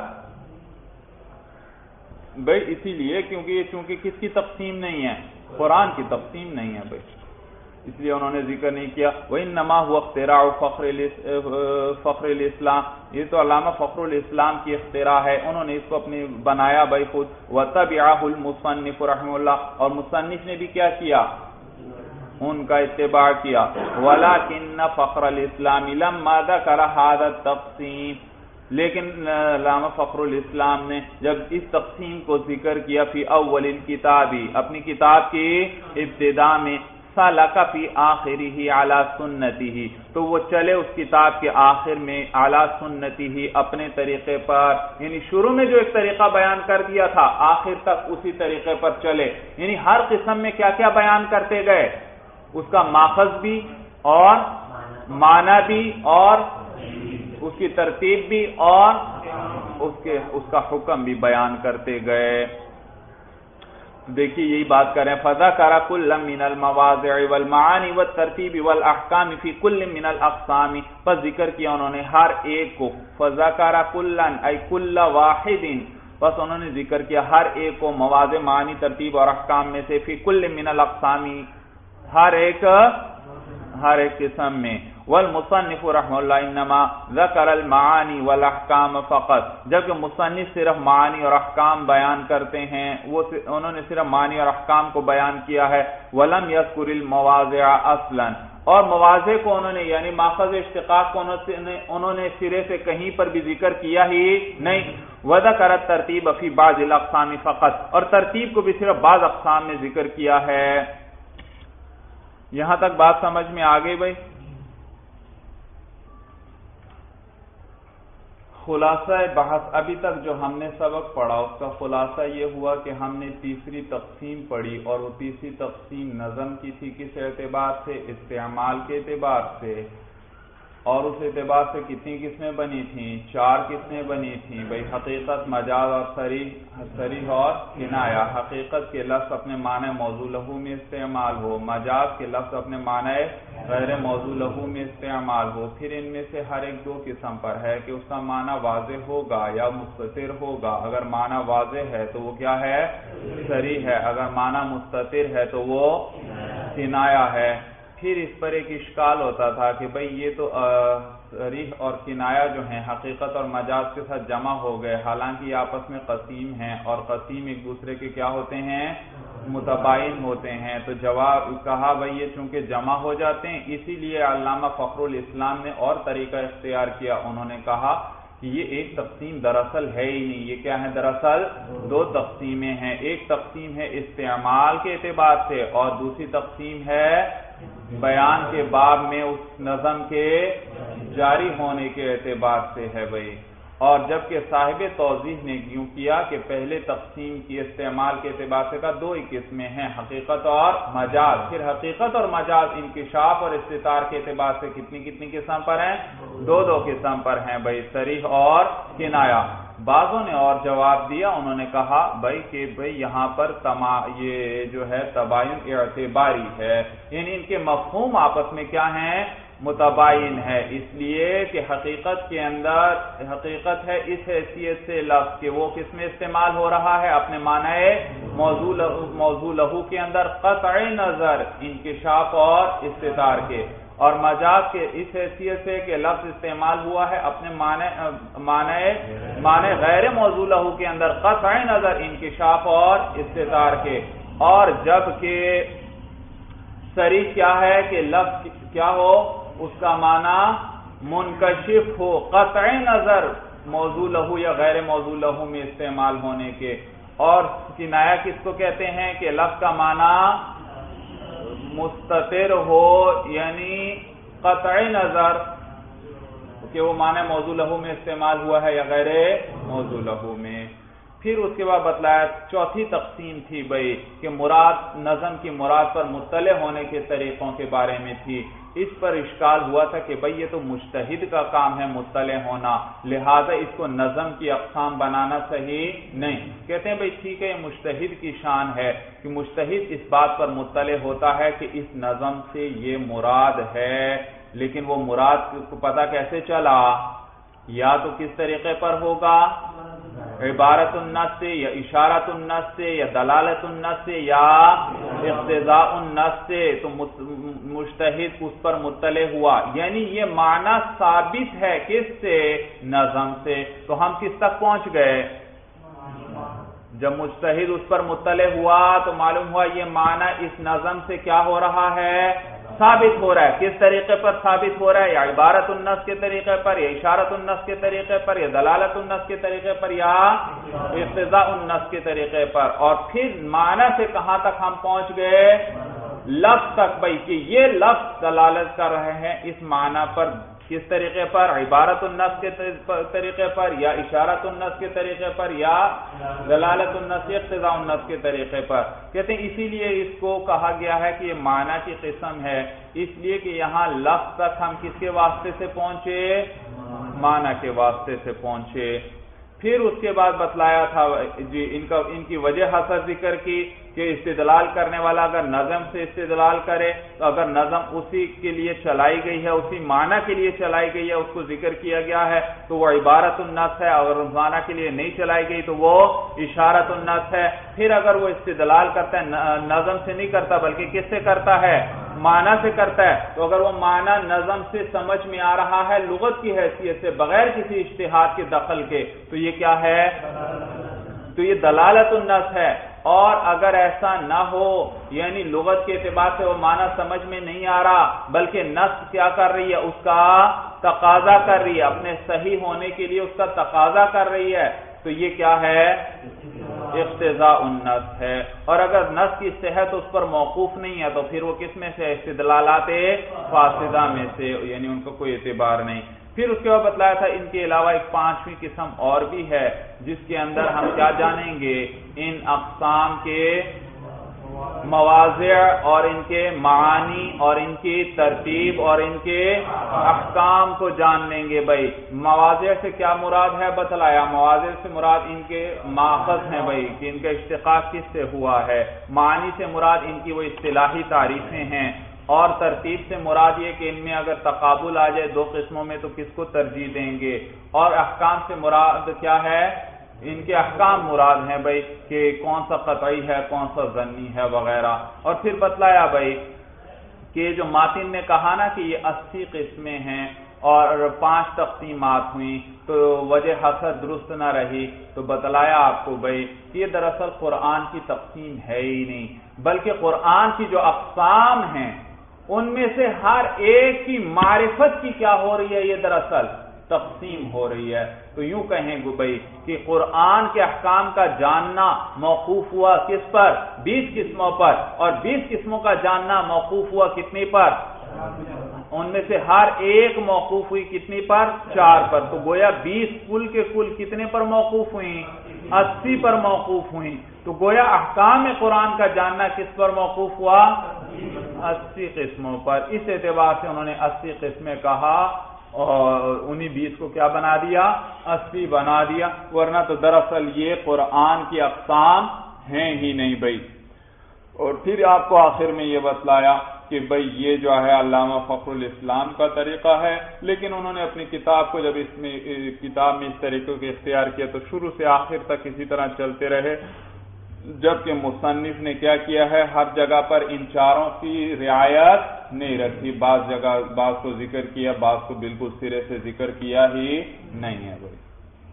بھائی اسی لیے کیونکہ یہ چونکہ کس کی تقسیم نہیں ہے؟ قرآن کی تقسیم نہیں ہے بھائی، اس لیے انہوں نے ذکر نہیں کیا. وَإِنَّمَا هُوَ اخْتِرَاعُ فخر الاسلام، یہ تو علامہ فخر الاسلام کی اختراع ہے، انہوں نے اس کو اپنی بنایا بھائی خود. وَتَبِعَهُ الْمُصَنِّفُ رحمہ اللہ، اور مصنف نے بھی کیا کیا؟ ان کا اتباع کیا. وَلَكِنَّ فخر الاسلام لَمَّا ذَكَرَ هَذَا التَّقْسِيمَ، لیکن علامہ فخر الاسلام نے جب اس تقسیم کو ذکر کیا فی اول الکتاب، اپنی کتاب کی ابتدا میں، سلک فی آخرہ علی سنتہ، تو وہ چلے اس کتاب کے آخر میں علی سنتہ، اپنے طریقے پر، یعنی شروع میں جو ایک طریقہ بیان کر دیا تھا آخر تک اسی طریقے پر چلے. یعنی ہر قسم میں کیا کیا بیان کرتے گئے؟ اس کا ماخذ بھی اور معنی بھی اور اس کی ترتیب بھی اور اس کا حکم بھی بیان کرتے گئے. دیکھیے یہی بات کر رہے ہیں. فَذَكَرَ كُلًّا مِنَ الْمَوَاضِعِ وَالْمَعَانِ وَالتَّرْتِيبِ وَالْأَحْكَامِ فِي كُلٍّ مِنَ الْأَقْسَامِ، پس ذکر کیا انہوں نے ہر ایک کو. فَذَكَرَ كُلًّا أي كُلَّ وَاحِدٍ، بس انہوں نے ذکر کیا ہر ایک کو، مواضع، معانی، ترتیب اور احکام میں سے. فِي كُلٍّ مِنَ الْأَقْسَامِ، ہر ایک قسم میں. والمصنف رحمہ اللہ انما ذکر المعانی والاحکام فقط، جبکہ مصنف صرف معانی اور احکام بیان کرتے ہیں، انہوں نے صرف معانی اور احکام کو بیان کیا ہے. ولم یذکر المواضع اصلا، اور مواضع کو انہوں نے یعنی ماخذ اشتقاق کو انہوں نے سرے سے کہیں پر بھی ذکر کیا ہی نہیں. وذکر الترتیب فی بعض الاقسام فقط، اور ترتیب کو بھی صرف بعض اقسام میں ذکر کیا ہے. یہاں تک بات سمجھ میں آ گئی بھائی؟ خلاصہ بحث ابھی تک جو ہم نے سبق پڑھا اس کا خلاصہ یہ ہوا کہ ہم نے تیسری تقسیم پڑھی، اور وہ تیسری تقسیم نظم کی تھی. کس اعتبار سے؟ استعمال کے اعتبار سے. اور اس اعتبار سے کتنی قسمیں بنی تھیں؟ 4 قسمیں بنی تھیں بھائی، حقیقت، مجاز اور صریح اور کنایہ. حقیقت کے لفظ اپنے معنی موضوع لہو میں استعمال ہو، مجاز کے لفظ اپنے معنی غیر موضوع لہو میں استعمال ہو. پھر ان میں سے ہر ایک 2 قسم پر ہے کہ اس کا معنی واضح ہوگا یا مستتر ہوگا. اگر معنی واضح ہے تو وہ کیا ہے؟ صریح ہے. اگر معنی مستتر ہے تو وہ کنایہ ہے. پھر اس پر ایک اشکال ہوتا تھا کہ بھئی یہ تو صریح اور کنایہ جو ہیں حقیقت اور مجاز کے ساتھ جمع ہو گئے، حالانکہ یہ آپس میں قسیم ہیں، اور قسیم ایک دوسرے کے کیا ہوتے ہیں؟ متباین ہوتے ہیں. تو جواب کہا بھئی یہ چونکہ جمع ہو جاتے ہیں، اسی لیے علامہ فخر الاسلام نے اور طریقہ اختیار کیا. انہوں نے کہا کہ یہ ایک تقسیم دراصل ہے ہی نہیں. یہ کیا ہے؟ دراصل 2 تقسیمیں ہیں. ایک تقسیم ہے استعمال کے اعتبار سے، اور دوسری تقسیم ہے بیان کے باب میں اس نظم کے جاری ہونے کے اعتبار سے ہے بھائی. اور جبکہ صاحب توضیح نے یوں کیا کہ پہلے تقسیم کی استعمال کے اعتبار سے کا 2 ہی قسمیں ہیں، حقیقت اور مجاز. پھر حقیقت اور مجاز انکشاف اور استتار کے اعتبار سے کتنی قسم پر ہیں؟ 2 قسم پر ہیں بھائی، صریح اور کنایہ. بعضوں نے اور جواب دیا، انہوں نے کہا کہ یہاں پر یہ جو ہے تباین اعتباری ہے، یعنی ان کے مفہوم آپس میں کیا ہیں؟ متباین ہے. اس لیے کہ حقیقت کے اندر حقیقت ہے اس حیثیت سے لفظ کہ وہ کس میں استعمال ہو رہا ہے؟ اپنے معنی موضوع لہو کے اندر قطع نظر انکشاف اور استتار کے. اور مجاز کے اس حیثیت سے کہ لفظ استعمال ہوا ہے اپنے معنی غیر موضوع لہو کے اندر قطع نظر انکشاف اور استتار کے. اور جبکہ صریح کیا ہے کہ لفظ کیا ہو؟ اس کا معنی منکشف ہو، قطع نظر موضوع لہو یا غیر موضوع لہو میں استعمال ہونے کے. اور کنایہ کس کو کہتے ہیں؟ کہ لفظ کا معنی مستتر ہو، یعنی قطع نظر کہ وہ معنی موضوع لہو میں استعمال ہوا ہے یا غیر موضوع لہو میں. پھر اس کے بعد بتلایا 4تھی تقسیم تھی بھائی کہ مراد نظم کی مراد پر مطلع ہونے کے طریقوں کے بارے میں تھی. اس پر اشکال ہوا تھا کہ بھئی یہ تو مجتہد کا کام ہے مطلع ہونا، لہذا اس کو نظم کی اقسام بنانا صحیح نہیں. کہتے ہیں بھئی ٹھیک ہے، یہ مجتہد کی شان ہے کہ مجتہد اس بات پر مطلع ہوتا ہے کہ اس نظم سے یہ مراد ہے، لیکن وہ مراد کو پتہ کیسے چلا؟ یا تو کس طریقے پر ہوگا؟ عبارت النص سے، یا اشارت النص سے، یا دلالت النص سے، یا اقتضاء النص سے. تو مجتہد اس پر مطلع ہوا، یعنی یہ معنی ثابت ہے کس سے؟ نظم سے. تو ہم کس تک پہنچ گئے؟ جب مجتہد اس پر مطلع ہوا تو معلوم ہوا یہ معنی اس نظم سے کیا ہو رہا ہے؟ ثابت ہو رہا ہے. کس طریقے پر ثابت ہو رہا ہے؟ یا عبارت النص کے طریقے پر، یا اشارت النص کے طریقے پر، یا دلالت النص کے طریقے پر، یا اقتضاء النص کے طریقے پر. اور پھر معنی سے کہاں تک ہم پہنچ گئے؟ لفظ تک بھائی کہ یہ لفظ دلالت کر رہے ہیں اس معنی پر. کس طریقے پر؟ عبارت النص کے طریقے پر، یا اشارت النص کے طریقے پر، یا دلالت النص اقتضاء النص کے طریقے پر. کہتے ہیں اسی لیے اس کو کہا گیا ہے کہ یہ معنی کی قسم ہے، اس لیے کہ یہاں لفظ تک ہم کس کے واسطے سے پہنچے؟ معنی کے واسطے سے پہنچے. پھر اس کے بعد بتلایا تھا جی ان کی وجہ حسر ذکر کی کہ استدلال کرنے والا اگر نظم سے استدلال کرے تو اگر نظم اسی کے لیے چلائی گئی ہے، اسی معنی کے لیے چلائی گئی ہے، اس کو ذکر کیا گیا ہے تو وہ عبارت النص ہے. اگر اس معنی کے لیے نہیں چلائی گئی تو وہ اشارت النص ہے. پھر اگر وہ استدلال کرتا ہے نظم سے نہیں کرتا بلکہ کس سے کرتا ہے؟ معنی سے کرتا ہے، تو اگر وہ معنی نظم سے سمجھ میں آ رہا ہے لغت کی حیثیت سے بغیر کسی اجتہاد کے دخل کے، تو یہ کیا ہے؟ تو یہ دلالت النص ہے۔ اور اگر ایسا نہ ہو، یعنی لغت کے اعتبار سے وہ معنی سمجھ میں نہیں آ رہا بلکہ نص کیا کر رہی ہے؟ اس کا تقاضا کر رہی ہے، اپنے صحیح ہونے کے لیے اس کا تقاضا کر رہی ہے، تو یہ کیا ہے؟ اقتضاء النص ہے۔ اور اگر نص کی صحت اس پر موقوف نہیں ہے تو پھر وہ کس میں سے؟ استدلالات فاسدہ میں سے، یعنی ان کا کوئی اعتبار نہیں۔ پھر اس کے بعد بتلایا تھا ان کے علاوہ ایک پانچویں قسم اور بھی ہے جس کے اندر ہم کیا جانیں گے؟ ان اقسام کے مواضع اور ان کے معانی اور ان کی ترتیب اور ان کے احکام کو جان لیں گے۔ بھائی مواضع سے کیا مراد ہے بتلایا، مواضع سے مراد ان کے ماخذ ہیں بھائی کہ ان کا اشتقاق کس سے ہوا ہے، معانی سے مراد ان کی وہ اصطلاحی تعریفیں ہیں، اور ترتیب سے مراد یہ کہ ان میں اگر تقابل آ جائے دو قسموں میں تو کس کو ترجیح دیں گے، اور احکام سے مراد کیا ہے؟ ان کے احکام مراد ہیں بھائی کہ کون سا قطعی ہے کون سا ظنی ہے وغیرہ۔ اور پھر بتلایا بھائی کہ جو ماتن نے کہا نا کہ یہ 80 قسمیں ہیں اور 5 تقسیمات ہوئیں تو وجہ حسر درست نہ رہی، تو بتلایا آپ کو بھائی کہ یہ دراصل قرآن کی تقسیم ہے ہی نہیں، بلکہ قرآن کی جو اقسام ہیں ان میں سے ہر ایک کی معرفت کی کیا ہو رہی ہے؟ یہ دراصل تقسیم ہو رہی ہے۔ تو یوں کہیں گے بھائی کہ قرآن کے احکام کا جاننا موقوف ہوا کس پر؟ 20 قسموں پر، اور 20 قسموں کا جاننا موقوف ہوا کتنی پر؟ ان میں سے ہر ایک موقوف ہوئی کتنی پر؟ 4 پر۔ تو گویا 20 کل کے کل کتنے پر موقوف ہوئی؟ 80 پر موقوف ہوئی۔ تو گویا احکام قرآن کا جاننا کس پر موقوف ہوا؟ 80 قسموں پر۔ اس اعتبار سے انہوں نے 80 قسمیں کہا اور انہی 20 کو کیا بنا دیا؟ 80 بنا دیا، ورنہ تو دراصل یہ قرآن کی اقسام ہیں ہی نہیں بھائی۔ اور پھر آپ کو آخر میں یہ بتلایا کہ بھئی یہ جو ہے علامہ فخر الاسلام کا طریقہ ہے، لیکن انہوں نے اپنی کتاب کو جب کتاب میں اس طریقے کو اختیار کیا تو شروع سے آخر تک اسی طرح چلتے رہے، جبکہ مصنف نے کیا کیا ہے؟ ہر جگہ پر ان چاروں کی رعایت نہیں رکھی، بعض جگہ بعض کو ذکر کیا، بعض کو بالکل سرے سے ذکر کیا ہی نہیں ہے بھائی۔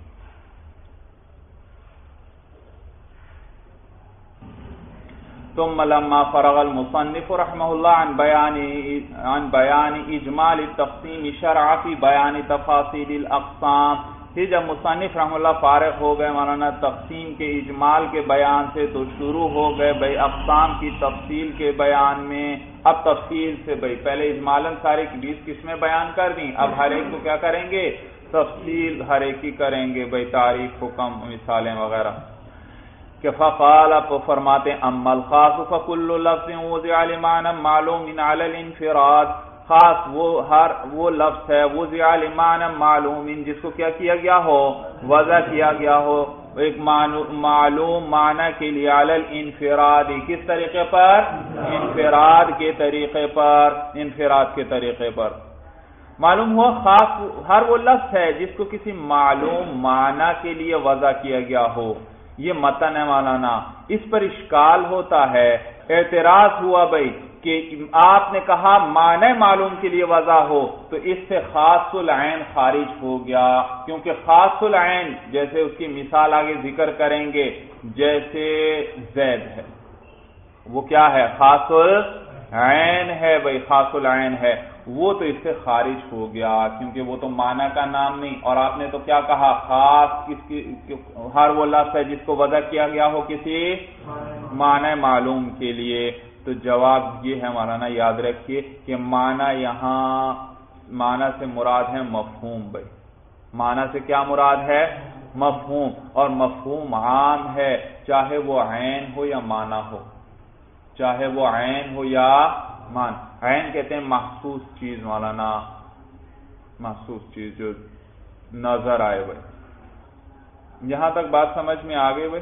ثم لما فرغ المصنف رحمہ اللہ عن بیان اجمال التقسیم شرع فی بیان تفاصیل الاقسام، پھر جب مصنف رحمہ اللہ فارغ ہو گئے مولانا تقسیم کے اجمال کے بیان سے تو شروع ہو گئے بھائی اقسام کی تفصیل کے بیان میں۔ اب تفصیل سے بھائی پہلے اجمالاً سارے 20 قسمیں بیان کر دیں، اب ہر ایک کو کیا کریں گے؟ تفصیل ہر ایک کی کریں گے بھائی، تعریف، حکم، مثالیں وغیرہ۔ کہ فقال آپ فرماتے ہیں اما الخاص فکل لفظ وضع لمعنى معلوم علی الانفراد، خاص وہ لفظ ہے وضع لمعنى معلوم جس کو کیا کیا گیا ہو؟ وضع کیا گیا ہو ایک معلوم معنی کے لیے، علی الانفراد، کس طریقے پر؟ انفراد کے طریقے پر، انفراد کے طریقے پر معلوم ہوا۔ خاص ہر وہ لفظ ہے جس کو کسی معلوم معنی کے لیے وضع کیا گیا ہو۔ یہ متن ہے مولانا، اس پر اشکال ہوتا ہے، اعتراض ہوا بھائی کہ آپ نے کہا معنی معلوم کے لیے وضع ہو تو اس سے خاص العین خارج ہو گیا، کیونکہ خاص العین جیسے اس کی مثال آگے ذکر کریں گے، جیسے زید ہے، وہ کیا ہے؟ خاص العین ہے بھائی، خاص العین ہے، وہ تو اس سے خارج ہو گیا کیونکہ وہ تو معنی کا نام نہیں۔ اور آپ نے تو کیا کہا؟ خاص ہر وہ لفظ ہے جس کو وضع کیا گیا ہو کسی معنی معلوم کے لیے۔ تو جواب یہ ہے مولانا، یاد رکھیے کہ معنی یہاں معنی سے مراد ہے مفہوم بھائی، معنی سے کیا مراد ہے؟ مفہوم، اور مفہوم عام ہے چاہے وہ عین ہو یا معنی ہو، چاہے وہ عین ہو یا مان۔ عین کہتے ہیں محسوس چیز مولانا، محسوس چیز جو نظر آئے بھائی۔ یہاں تک بات سمجھ میں آ گئی بھائی؟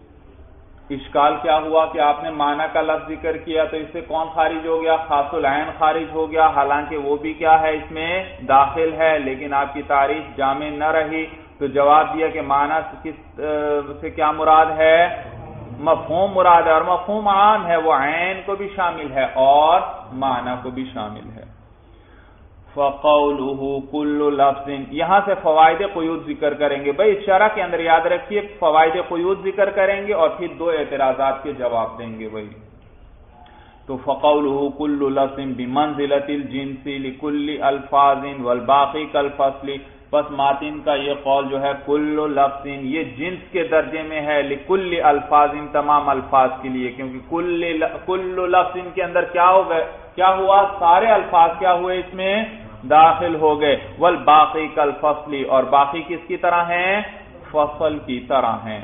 اشکال کیا ہوا کہ آپ نے معنی کا لفظ ذکر کیا تو اس سے کون خارج ہو گیا؟ خاص العین خارج ہو گیا، حالانکہ وہ بھی کیا ہے؟ اس میں داخل ہے، لیکن آپ کی تعریف جامع نہ رہی۔ تو جواب دیا کہ معنی سے کیا مراد ہے؟ مفہوم مراد ہے، اور مفہوم عام ہے، وہ عین کو بھی شامل ہے اور معنی کو بھی شامل ہے۔ فَقَوْلُهُ كُلُّ لَفْظٍ، یہاں سے فوائد قیود ذکر کریں گے۔ بھئی اس شرح کے اندر یاد رکھیے فوائد قیود ذکر کریں گے اور پھر دو اعتراضات کے جواب دیں گے۔ بھئی تو فَقَوْلُهُ كُلُّ لَفْظٍ بِمَنزِلَةِ الْجِنْسِ لِكُلِّ أَلْفَاظٍ وَالْبَاقِي كَالْفَصْلِ، پس ماتن کا یہ قول جو ہے کل لفظ یہ جنس کے درجے میں ہے، لکل الفاظ تمام الفاظ کے لیے، کیونکہ کل لفظ کے اندر کیا ہوا سارے الفاظ کیا ہوئے اس میں داخل ہو گئے، والباقی کالفصل، اور باقی کس کی طرح ہیں؟ فصل کی طرح ہیں۔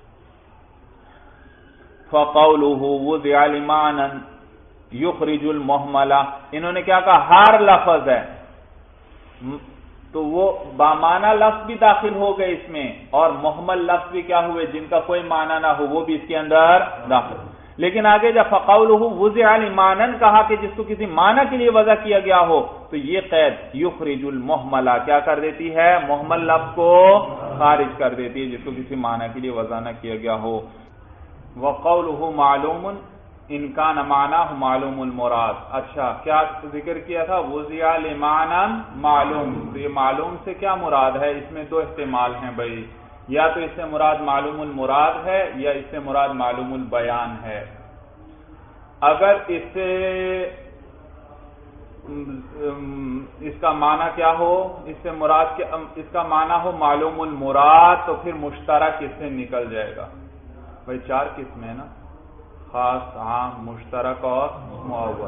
فقوله وضع لمعنى يخرج المهملة، انہوں نے کیا کہا ہر لفظ ہے تو وہ بامعنی لفظ بھی داخل ہو گئے اس میں، اور محمل لفظ بھی کیا ہوئے جن کا کوئی معنی نہ ہو وہ بھی اس کے اندر داخل۔ لیکن آگے جب فقوله وضع لمعنى کہا کہ جس کو کسی معنی کے لیے وضع کیا گیا ہو، تو یہ قید یخرج المحملہ کیا کر دیتی ہے؟ محمل لفظ کو خارج کر دیتی ہے جس کو کسی معنی کے لیے وضع نہ کیا گیا ہو۔ وقوله معلوم ان کان معناه معلوم المراد، اچھا کیا ذکر کیا تھا؟ وضع لمعنى معلوم، تو یہ معلوم سے کیا مراد ہے؟ اس میں دو احتمال ہیں بھائی، یا تو اس سے مراد معلوم المراد ہے یا اس سے مراد معلوم البیان ہے۔ اگر اس سے اس کا معنی کیا ہو، اس سے مراد اس کا معنی ہو معلوم المراد، تو پھر مشترک اس سے نکل جائے گا۔ بھائی چار قسمیں ہیں نا، خاص، عام، مشترک اور معول۔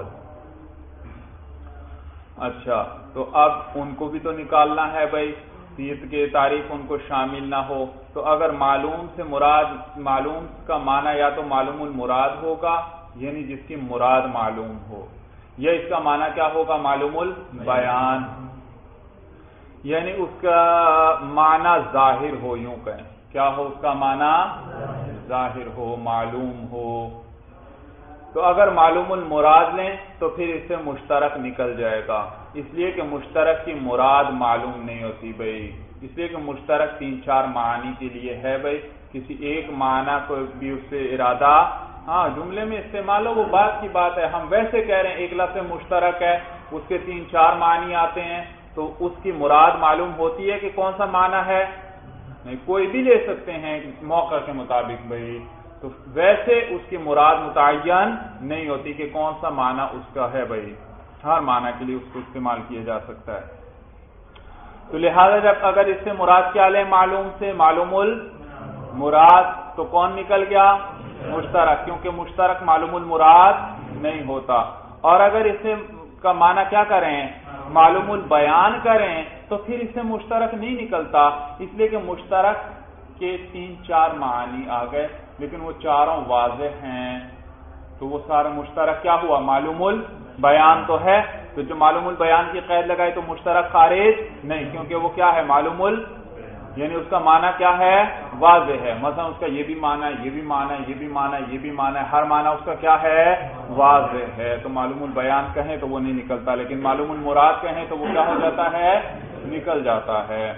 اچھا تو اب ان کو بھی تو نکالنا ہے بھائی، صیغ کے تعریف ان کو شامل نہ ہو، تو اگر معلوم سے مراد، معلوم کا معنی یا تو معلوم المراد ہوگا یعنی جس کی مراد معلوم ہو، یا اس کا معنی کیا ہوگا؟ معلوم البیان، یعنی اس کا معنی ظاہر ہو، یوں کہیں کیا ہو اس کا معنی؟ ظاہر ہو، معلوم ہو۔ تو اگر معلوم المراد لیں تو پھر اس سے مشترک نکل جائے گا، اس لیے کہ مشترک کی مراد معلوم نہیں ہوتی بھائی، اس لیے کہ مشترک تین چار معنی کے لیے ہے بھائی، کسی ایک معنی کو بھی اس سے ارادہ جملے میں استعمال ہو وہ بات کی بات ہے، ہم ویسے کہہ رہے ہیں ایک لفظ مشترک ہے اس کے تین چار معنی آتے ہیں تو اس کی مراد معلوم ہوتی ہے کہ کون سا معنی ہے؟ نہیں، کوئی بھی لے سکتے ہیں موقع کے مطابق بھائی، تو ویسے اس کی مراد متعین نہیں ہوتی کہ کون سا معنی اس کا ہے بھائی، ہر معنی کے لیے اس کو استعمال کیا جا سکتا ہے۔ تو لہذا جب اگر اس سے مراد کیا لیں معلوم سے، معلوم المراد، تو کون نکل گیا؟ مشترک، کیونکہ مشترک معلوم المراد نہیں ہوتا۔ اور اگر اس سے کا معنی کیا کریں؟ معلوم البیان کریں تو پھر اس سے مشترک نہیں نکلتا، اس لیے کہ مشترک کے تین چار معنی آ گئے لیکن وہ چاروں واضح ہیں، تو وہ سارا مشترک کیا ہوا؟ معلوم البیان تو ہے، تو جو معلوم البیان کی قید لگائی تو مشترک خارج نہیں، کیونکہ وہ کیا ہے؟ معلوم یعنی اس کا معنی کیا ہے؟ واضح ہے، مثلا اس کا یہ بھی معنی ہے، یہ بھی معنی ہے، یہ بھی معنی ہے، یہ بھی معنی ہے، ہر معنی اس کا کیا ہے؟ واضح ہے، تو معلوم البیان کہیں تو وہ نہیں نکلتا، لیکن معلوم المراد کہیں تو وہ کیا ہو جاتا ہے؟ نکل جاتا ہے۔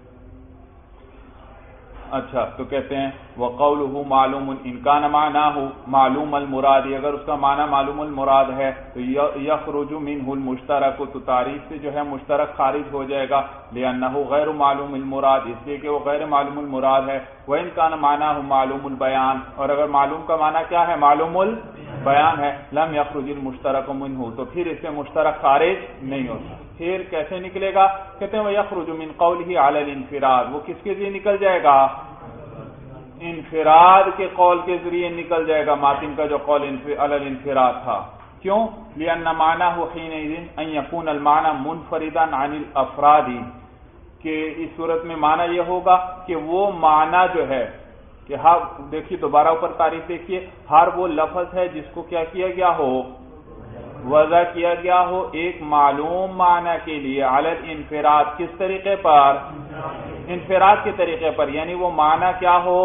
اچھا تو کہتے ہیں وَقَوْلُهُ معلوم ان کان معناه معلوم المراد، اگر اس کا معنی معلوم المراد ہے تو یخرج منه المشترک، تو تعریف سے جو ہے مشترک خارج ہو جائے گا، لأنه غیر معلوم المراد، اس لیے کہ وہ غیر معلوم المراد ہے، وَإِن كان معناه معلوم البیان، اور اگر معلوم کا معنی کیا ہے؟ معلوم البیان ہے، لم یخرج المشترک منه، تو پھر اس سے مشترک خارج نہیں ہوتا۔ پھر کیسے نکلے گا؟ کہتے ہیں وَيَخْرُجُ مِنْ قَوْلِهِ عَلَى الْانْفِرَادِ، وہ کس کے ذریعے نکل جائے گا؟ انفراد کے قول کے ذریعے نکل جائے گا، ماتن کا جو قول علی الانفراد تھا۔ کیوں؟ لأن معناه حينئذ ان يكون المعنى منفردا عن الافراد، کہ اس صورت میں معنی یہ ہوگا کہ وہ معنی جو ہے کہ ہر، دیکھیے دوبارہ اوپر تعریف دیکھیے، ہر وہ لفظ ہے جس کو کیا کیا گیا ہو؟ وضع کیا گیا ہو ایک معلوم معنی کے لیے، علی الانفراد، کس طریقے پر؟ انفراد کے طریقے پر، یعنی وہ معنی کیا ہو؟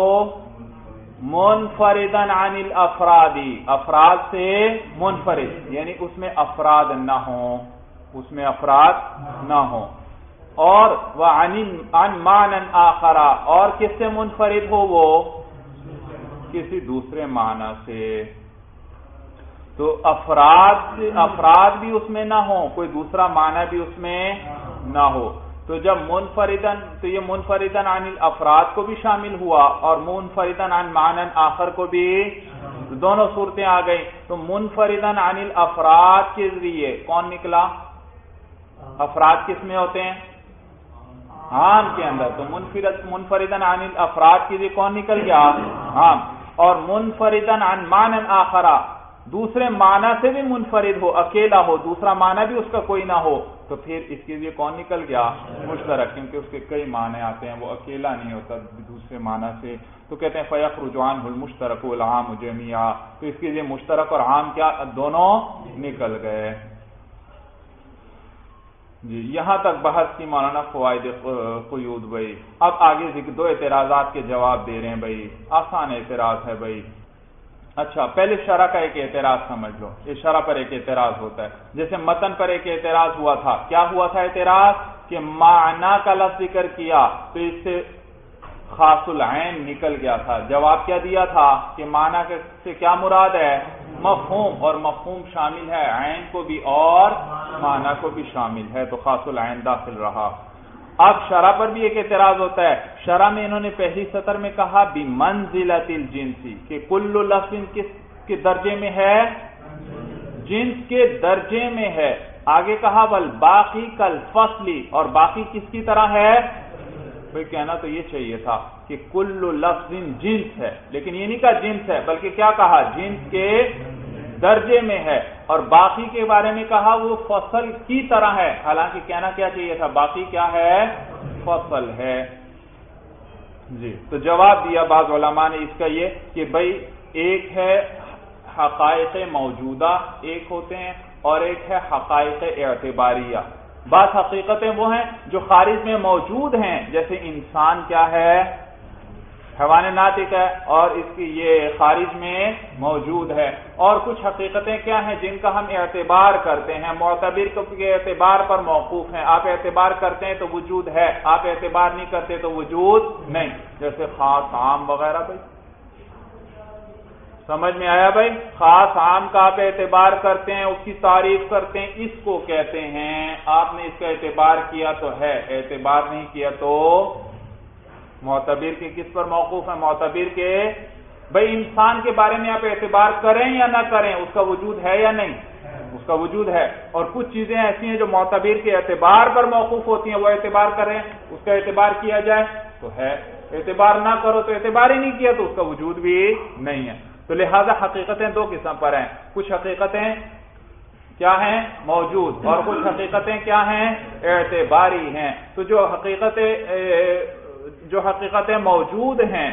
منفردن عن الافراد، افراد سے منفرد، یعنی اس میں افراد نہ ہوں، اس میں افراد نہ ہوں، اور وعن معنی آخر، اور کس سے منفرد ہو وہ؟ کسی دوسرے معنی سے، تو افراد بھی اس میں نہ ہو، کوئی دوسرا معنی بھی اس میں نہ ہو، تو جب منفردن، تو یہ منفردن عن الافراد کو بھی شامل ہوا اور منفردن عن معنی آخر کو بھی، دونوں صورتیں آ گئی۔ تو منفردن عن الافراد کے ذریعے کون نکلا؟ افراد کس میں ہوتے ہیں؟ عام کے اندر، تو منفردن عن الافراد کے ذریعے کون نکل گیا؟ عام۔ اور منفردن عن معنی آخر، دوسرے معنی سے بھی منفرد ہو، اکیلا ہو، دوسرا معنی بھی اس کا کوئی نہ ہو، تو پھر اس کے لیے کون نکل گیا؟ مشترک، کیونکہ اس کے کئی معنی آتے ہیں، وہ اکیلا نہیں ہوتا دوسرے معنی سے، تو کہتے ہیں فَيَخْرُجُ عَنْهُ الْمُشْتَرَكُ وَالْعَامُ جَمِيعًا، تو اس کے لیے مشترک اور عام کیا دونوں نکل گئے۔ جی یہاں تک بحث کی مولانا فوائد قیود بھائی۔ اب آگے دو اعتراضات کے جواب دے رہے ہیں بھائی، آسان اعتراض ہے بھائی۔ اچھا پہلے شرح کا ایک اعتراض سمجھ لو، یہ شرح پر ایک اعتراض ہوتا ہے، جیسے متن پر ایک اعتراض ہوا تھا، کیا ہوا تھا اعتراض؟ کہ معنی کا لفظ ذکر کیا تو اس سے خاص العین نکل گیا تھا، جواب کیا دیا تھا کہ معنی سے کیا مراد ہے؟ مفہوم، اور مفہوم شامل ہے عین کو بھی اور معنی کو بھی شامل ہے، تو خاص العین داخل رہا۔ اب شرح پر بھی ایک اعتراض ہوتا ہے، شرح میں انہوں نے پہلی سطر میں کہا بمنزلۃ الجنسی، کہ کل لفظ کس کے درجے میں ہے؟ جنس کے درجے میں ہے۔ آگے کہا والباقی کالفصلی، اور باقی کس کی طرح ہے؟ بھئی کہنا تو یہ چاہیے تھا کہ کل لفظ جنس ہے، لیکن یہ نہیں کہا جنس ہے، بلکہ کیا کہا؟ جنس کے درجے میں ہے، اور باقی کے بارے میں کہا وہ فصل کی طرح ہے، حالانکہ کہنا کیا چاہیے تھا؟ باقی کیا ہے؟ فصل ہے۔ جی تو جواب دیا بعض علماء نے اس کا یہ کہ بھئی ایک ہے حقائق موجودہ ایک ہوتے ہیں، اور ایک ہے حقائق اعتباریہ۔ بعض حقیقتیں وہ ہیں جو خارج میں موجود ہیں، جیسے انسان کیا ہے؟ حیوان ناطق ہے، اور اس کی یہ خارج میں موجود ہے، اور کچھ حقیقتیں کیا ہیں جن کا ہم اعتبار کرتے ہیں، معتبر کے اعتبار پر موقوف ہیں، آپ اعتبار کرتے ہیں تو وجود ہے، آپ اعتبار نہیں کرتے تو وجود نہیں، جیسے خاص عام وغیرہ۔ بھائی سمجھ میں آیا بھائی؟ خاص عام کا آپ اعتبار کرتے ہیں، اس کی تعریف کرتے ہیں، اس کو کہتے ہیں آپ نے اس کا اعتبار کیا تو ہے، اعتبار نہیں کیا تو معتبر کے کس پر موقوف ہے؟ معتبر کے، بھئی انسان کے بارے میں آپ اعتبار کریں یا نہ کریں اس کا وجود ہے یا نہیں؟ اس کا وجود ہے، اور کچھ چیزیں ایسی ہیں جو معتبر کے اعتبار پر موقوف ہوتی ہیں، وہ اعتبار کریں، اس کا اعتبار کیا جائے تو ہے، اعتبار نہ کرو تو اعتبار ہی نہیں کیا تو اس کا وجود بھی نہیں ہے۔ تو لہذا حقیقتیں دو قسم پر ہیں، کچھ حقیقتیں کیا ہیں؟ موجود، اور کچھ حقیقتیں کیا ہیں؟ اعتباری ہیں۔ تو جو حقیقتیں موجود ہیں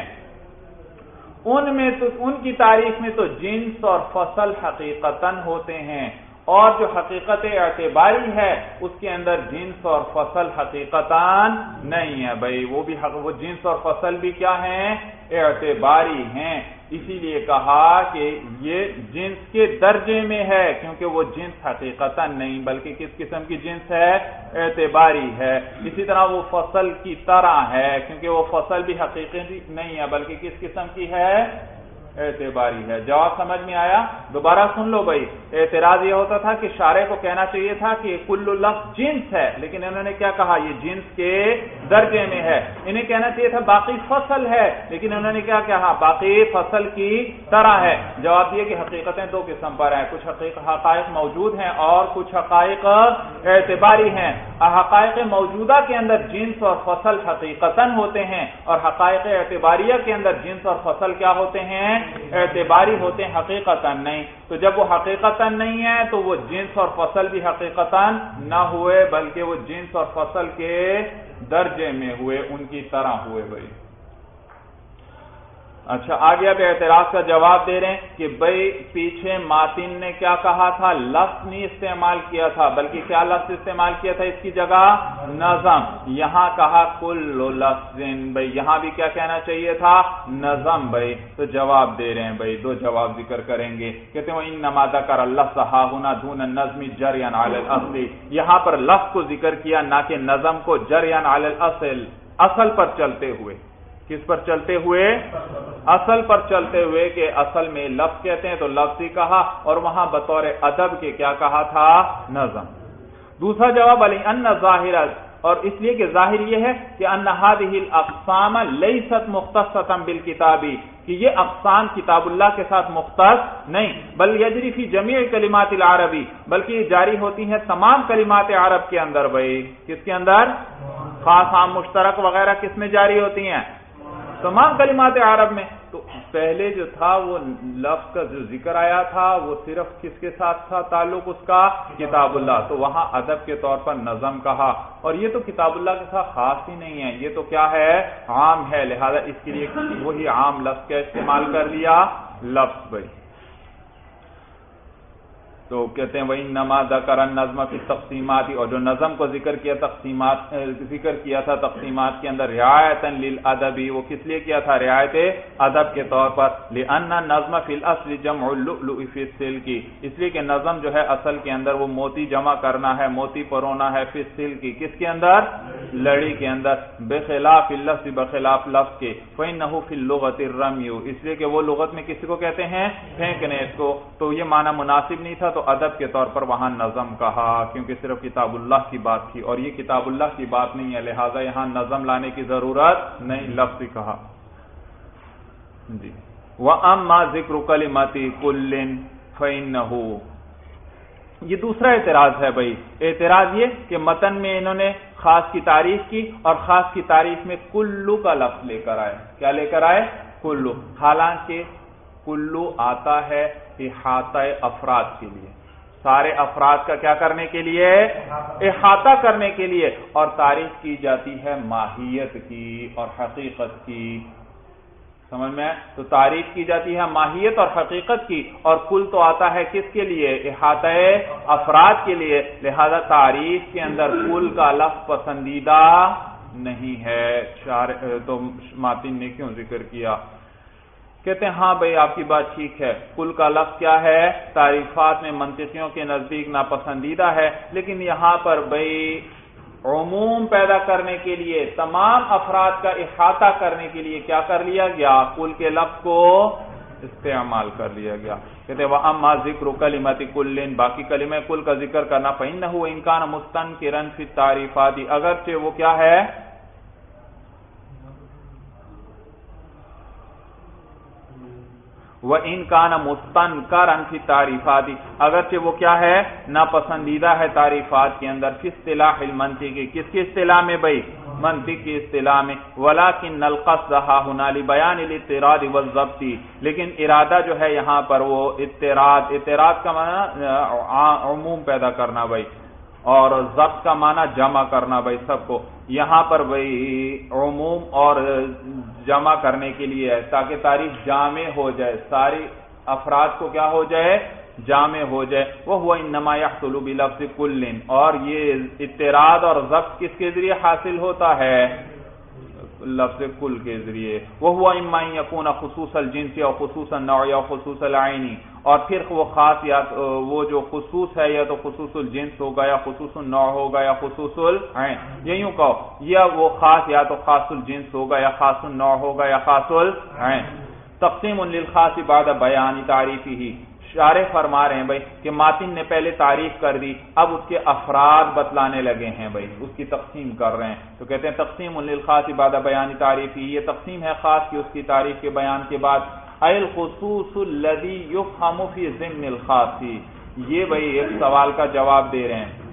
ان کی تعریف میں تو جنس اور فصل حقیقتاً ہوتے ہیں، اور جو حقیقت اعتباری ہے اس کے اندر جنس اور فصل حقیقتاً نہیں ہے۔ بھائی وہ جنس اور فصل بھی کیا ہیں؟ اعتباری ہیں، اسی لیے کہا کہ یہ جنس کے درجے میں ہے، کیونکہ وہ جنس حقیقتاً نہیں بلکہ کس قسم کی جنس ہے؟ اعتباری ہے۔ اسی طرح وہ فصل کی طرح ہے، کیونکہ وہ فصل بھی حقیقی نہیں ہے بلکہ کس قسم کی ہے؟ اعتباری ہے۔ جواب سمجھ میں آیا؟ دوبارہ سن لو بھائی، اعتراض یہ ہوتا تھا کہ شارح کو کہنا چاہیے تھا کہ کل لفظ جنس ہے، لیکن انہوں نے کیا کہا؟ یہ جنس کے درجے میں ہے۔ انہیں کہنا چاہیے تھا باقی فصل ہے، لیکن انہوں نے کیا کہا؟ باقی فصل کی طرح ہے۔ جواب یہ کہ حقیقتیں دو قسم پر ہیں، کچھ حقائق موجود ہیں اور کچھ حقائق اعتباری ہیں۔ حقائق موجودہ کے اندر جنس اور فصل حقیقتاً ہوتے ہیں، اور حقائق اعتباریہ کے اندر جنس اور فصل کیا ہوتے ہیں؟ اعتباری ہوتے ہیں، حقیقتاً نہیں۔ تو جب وہ حقیقتاً نہیں ہے تو وہ جنس اور فصل بھی حقیقتاً نہ ہوئے بلکہ وہ جنس اور فصل کے درجے میں ہوئے، ان کی طرح ہوئے۔ بھائی اچھا آگے اب اعتراض کا جواب دے رہے ہیں کہ بھئی پیچھے ماتن نے کیا کہا تھا؟ لفظ نہیں استعمال کیا تھا، بلکہ کیا لفظ استعمال کیا تھا اس کی جگہ؟ نظم۔ یہاں کہا کل لفظ، بھئی یہاں بھی کیا کہنا چاہیے تھا؟ نظم۔ بھئی تو جواب دے رہے ہیں، بھئی دو جواب ذکر کریں گے، کہتے ہیں انما ذکر اللفظ ہا ہنا دون النظم جریا علی الاصل، یہاں پر لفظ کو ذکر کیا نہ کہ نظم کو، جریا علی الاصل، اصل پر چلتے ہوئے، کس پر چلتے ہوئے؟ اصل پر چلتے ہوئے، کہ اصل میں لفظ کہتے ہیں تو لفظ ہی کہا، اور وہاں بطور ادب کے کیا کہا تھا؟ نظم۔ دوسرا جواب علی ان ظاہر، اور اس لیے کہ ظاہر یہ ہے کہ ان هذه الاقسام ليست مختصة بالکتاب، کہ یہ اقسام کتاب اللہ کے ساتھ مختص نہیں، بل یجری فی جمیع کلمات العربی، بلکہ یہ جاری ہوتی ہیں تمام کلمات عرب کے اندر۔ بھائی کس کے اندر؟ خاص عام مشترک وغیرہ کس میں جاری ہوتی ہیں؟ تمام کلمات عرب میں۔ تو پہلے جو تھا وہ لفظ کا جو ذکر آیا تھا وہ صرف کس کے ساتھ تھا تعلق اس کا؟ کتاب اللہ، تو وہاں ادب کے طور پر نظم کہا، اور یہ تو کتاب اللہ کے ساتھ خاص ہی نہیں ہے، یہ تو کیا ہے؟ عام ہے، لہذا اس کے لیے وہی عام لفظ کا استعمال کر لیا، لفظ۔ بھائی تو کہتے ہیں وَإِنَّمَا ذَكَرَ النَّظْمَ فِي التَّقْسِيمَاتِ، اور جو نظم کو ذکر کیا تھا تقسیمات کے اندر، رعایتاً للادب، وہ کس لیے کیا تھا؟ رعایت ادب کے طور پر۔ لأن النظم فی الاصل جمع اللؤلؤ فی السلک، اس لیے کہ نظم جو ہے اصل کے اندر وہ موتی جمع کرنا ہے، موتی پرونا ہے، فی السلک، کس کے اندر؟ لڑی کے اندر، بخلاف اللفظ، بخلاف لفظ کے، فإنه فی اللغة الرمی، اس لیے کہ وہ لغت میں کسی کو کہتے ہیں؟ پھینکنے کو، تو یہ معنی مناسب نہیں تھا، تو ادب کے طور پر وہاں نظم کہا، کیونکہ صرف کتاب اللہ کی بات تھی، اور یہ کتاب اللہ کی بات نہیں ہے، لہذا یہاں نظم لانے کی ضرورت نہیں، لفظ ہی کہا۔ جی وَأَمَّا ذِكْرُ كَلِمَةِ كُلٍّ فَإِنَّهُ، یہ دوسرا اعتراض ہے۔ بھائی اعتراض یہ کہ متن میں انہوں نے خاص کی تعریف کی، اور خاص کی تعریف میں کلو کا لفظ لے کر آئے۔ کیا لے کر آئے؟ کلو، حالانکہ کلو آتا ہے احاطہ افراد کے لیے، سارے افراد کا کیا کرنے کے لیے؟ احاطہ کرنے کے لیے، اور تعریف کی جاتی ہے ماہیت کی اور حقیقت کی، سمجھ میں؟ تو تعریف کی جاتی ہے ماہیت اور حقیقت کی، اور کل تو آتا ہے کس کے لیے؟ احاطہ افراد کے لیے، لہذا تعریف کے اندر کل کا لفظ پسندیدہ نہیں ہے۔ تو ماتن نے کیوں ذکر کیا؟ کہتے ہیں ہاں بھائی آپ کی بات ٹھیک ہے، کل کا لفظ کیا ہے؟ تعریفات میں منطقیوں کے نزدیک ناپسندیدہ ہے، لیکن یہاں پر بھائی عموم پیدا کرنے کے لیے، تمام افراد کا احاطہ کرنے کے لیے کیا کر لیا گیا؟ کل کے لفظ کو استعمال کر لیا گیا۔ کہتے ہیں وَأَمَّا ذِكْرُ كَلِمَةِ كُلٍّ، باقی کلمہ کل کا ذکر کرنا، فَإِنَّهُ إِنْ كَانَ مُسْتَنْكِرًا فِي التَّعْرِيفَاتِ، اگرچہ وہ کیا ہے؟ وَإِنْ كَانَ مُسْتَنْكَرًا فِي التَّعْرِيفَاتِ، اگرچہ وہ کیا ہے؟ ناپسندیدہ ہے تعریفات کے اندر، فی اصطلاح المنطق، کس کی اصطلاح میں بھائی؟ منطق کی اصطلاح میں، وَلَكِنَّ الْقَصْدَ هَٰهُنَا لِبَيَانِ الْاضْطِرَادِ وَالضَّبْطِ، لیکن ارادہ جو ہے یہاں پر وہ اضطراد کا معنی عموم پیدا کرنا بھائی، اور ضبط کا معنی جمع کرنا بھائی سب کو، یہاں پر بھائی عموم اور جمع کرنے کے لیے ہے تاکہ تعریف جامع ہو جائے، ساری افراد کو کیا ہو جائے؟ جامع ہو جائے۔ وَهُوَ إِنَّمَا يَحْصُلُ بِلَفْظِ كُلٍّ، اور یہ اضطراد اور ضبط کس کے ذریعے حاصل ہوتا ہے؟ لفظ کل کے ذریعے۔ وَهُوَ إِمَّا أَن يَكُونَ خُصُوصَ الْجِنْسِ أَوْ خُصُوصَ النَّوْعِ أَوْ خُصُوصَ الْعَيْنِ، اور پھر وہ خاص یا وہ جو خصوص ہے یا تو خصوص الجنس ہوگا یا خصوص النوع ہوگا یا خصوص العین، یہ یوں کہو، یا وہ خاص یا تو خاص الجنس ہوگا یا خاص النوع ہوگا یا خاص العین۔ تقسیم للخاص بعد بیان تعریفہ، شارح فرما رہے ہیں بھائی کہ ماتن نے پہلے تعریف کر دی، اب اس کے افراد بتلانے لگے ہیں بھائی، اس کی تقسیم کر رہے ہیں، تو کہتے ہیں تقسیم للخاص بعد بیان تعریفہ، یہ تقسیم ہے خاص کی اس کی تعریف کے بیان کے بعد۔ الخصوص الذی یفہم فی ضمن الخاص، یہ بھائی ایک سوال کا جواب دے رہے ہیں۔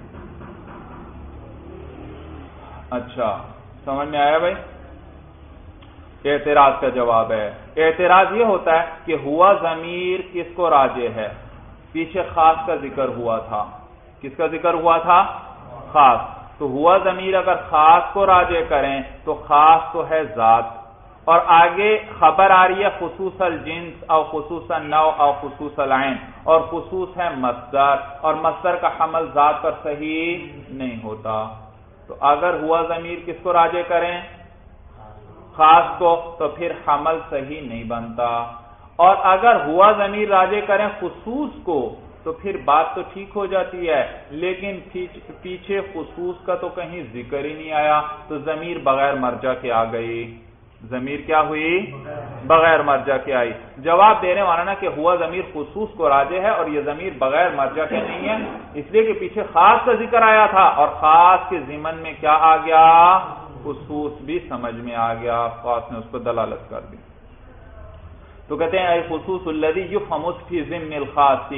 اچھا سمجھ میں آیا بھائی؟ اعتراض کا جواب ہے۔ اعتراض یہ ہوتا ہے کہ ہوا ضمیر کس کو راجع ہے؟ پیچھے خاص کا ذکر ہوا تھا، کس کا ذکر ہوا تھا؟ خاص، تو ہوا ضمیر اگر خاص کو راجع کریں تو خاص تو ہے ذات، اور آگے خبر آ رہی ہے خصوص الجنس او خصوص النوع او خصوص العین، اور خصوص ہے مصدر، اور مصدر کا حمل ذات پر صحیح نہیں ہوتا، تو اگر ہوا ضمیر کس کو راجع کریں؟ خاص کو، تو پھر حمل صحیح نہیں بنتا، اور اگر ہوا ضمیر راجع کریں خصوص کو تو پھر بات تو ٹھیک ہو جاتی ہے، لیکن پیچھے خصوص کا تو کہیں ذکر ہی نہیں آیا، تو ضمیر بغیر مرجع کے آ گئی، ضمیر کیا ہوئی؟ بغیر مرجع کے آئی. جواب دے رہے مولانا کہ ہوا ضمیر خصوص کو راجع ہے اور یہ ضمیر بغیر مرجع کے نہیں ہے، اس لیے کہ پیچھے خاص کا ذکر آیا تھا اور خاص کے ضمن میں کیا آ گیا؟ خصوص بھی سمجھ میں آ گیا، خاص نے اس پر دلالت کر دی. تو کہتے ہیں اے خصوص الذی یفهم فی ضمن الخاص،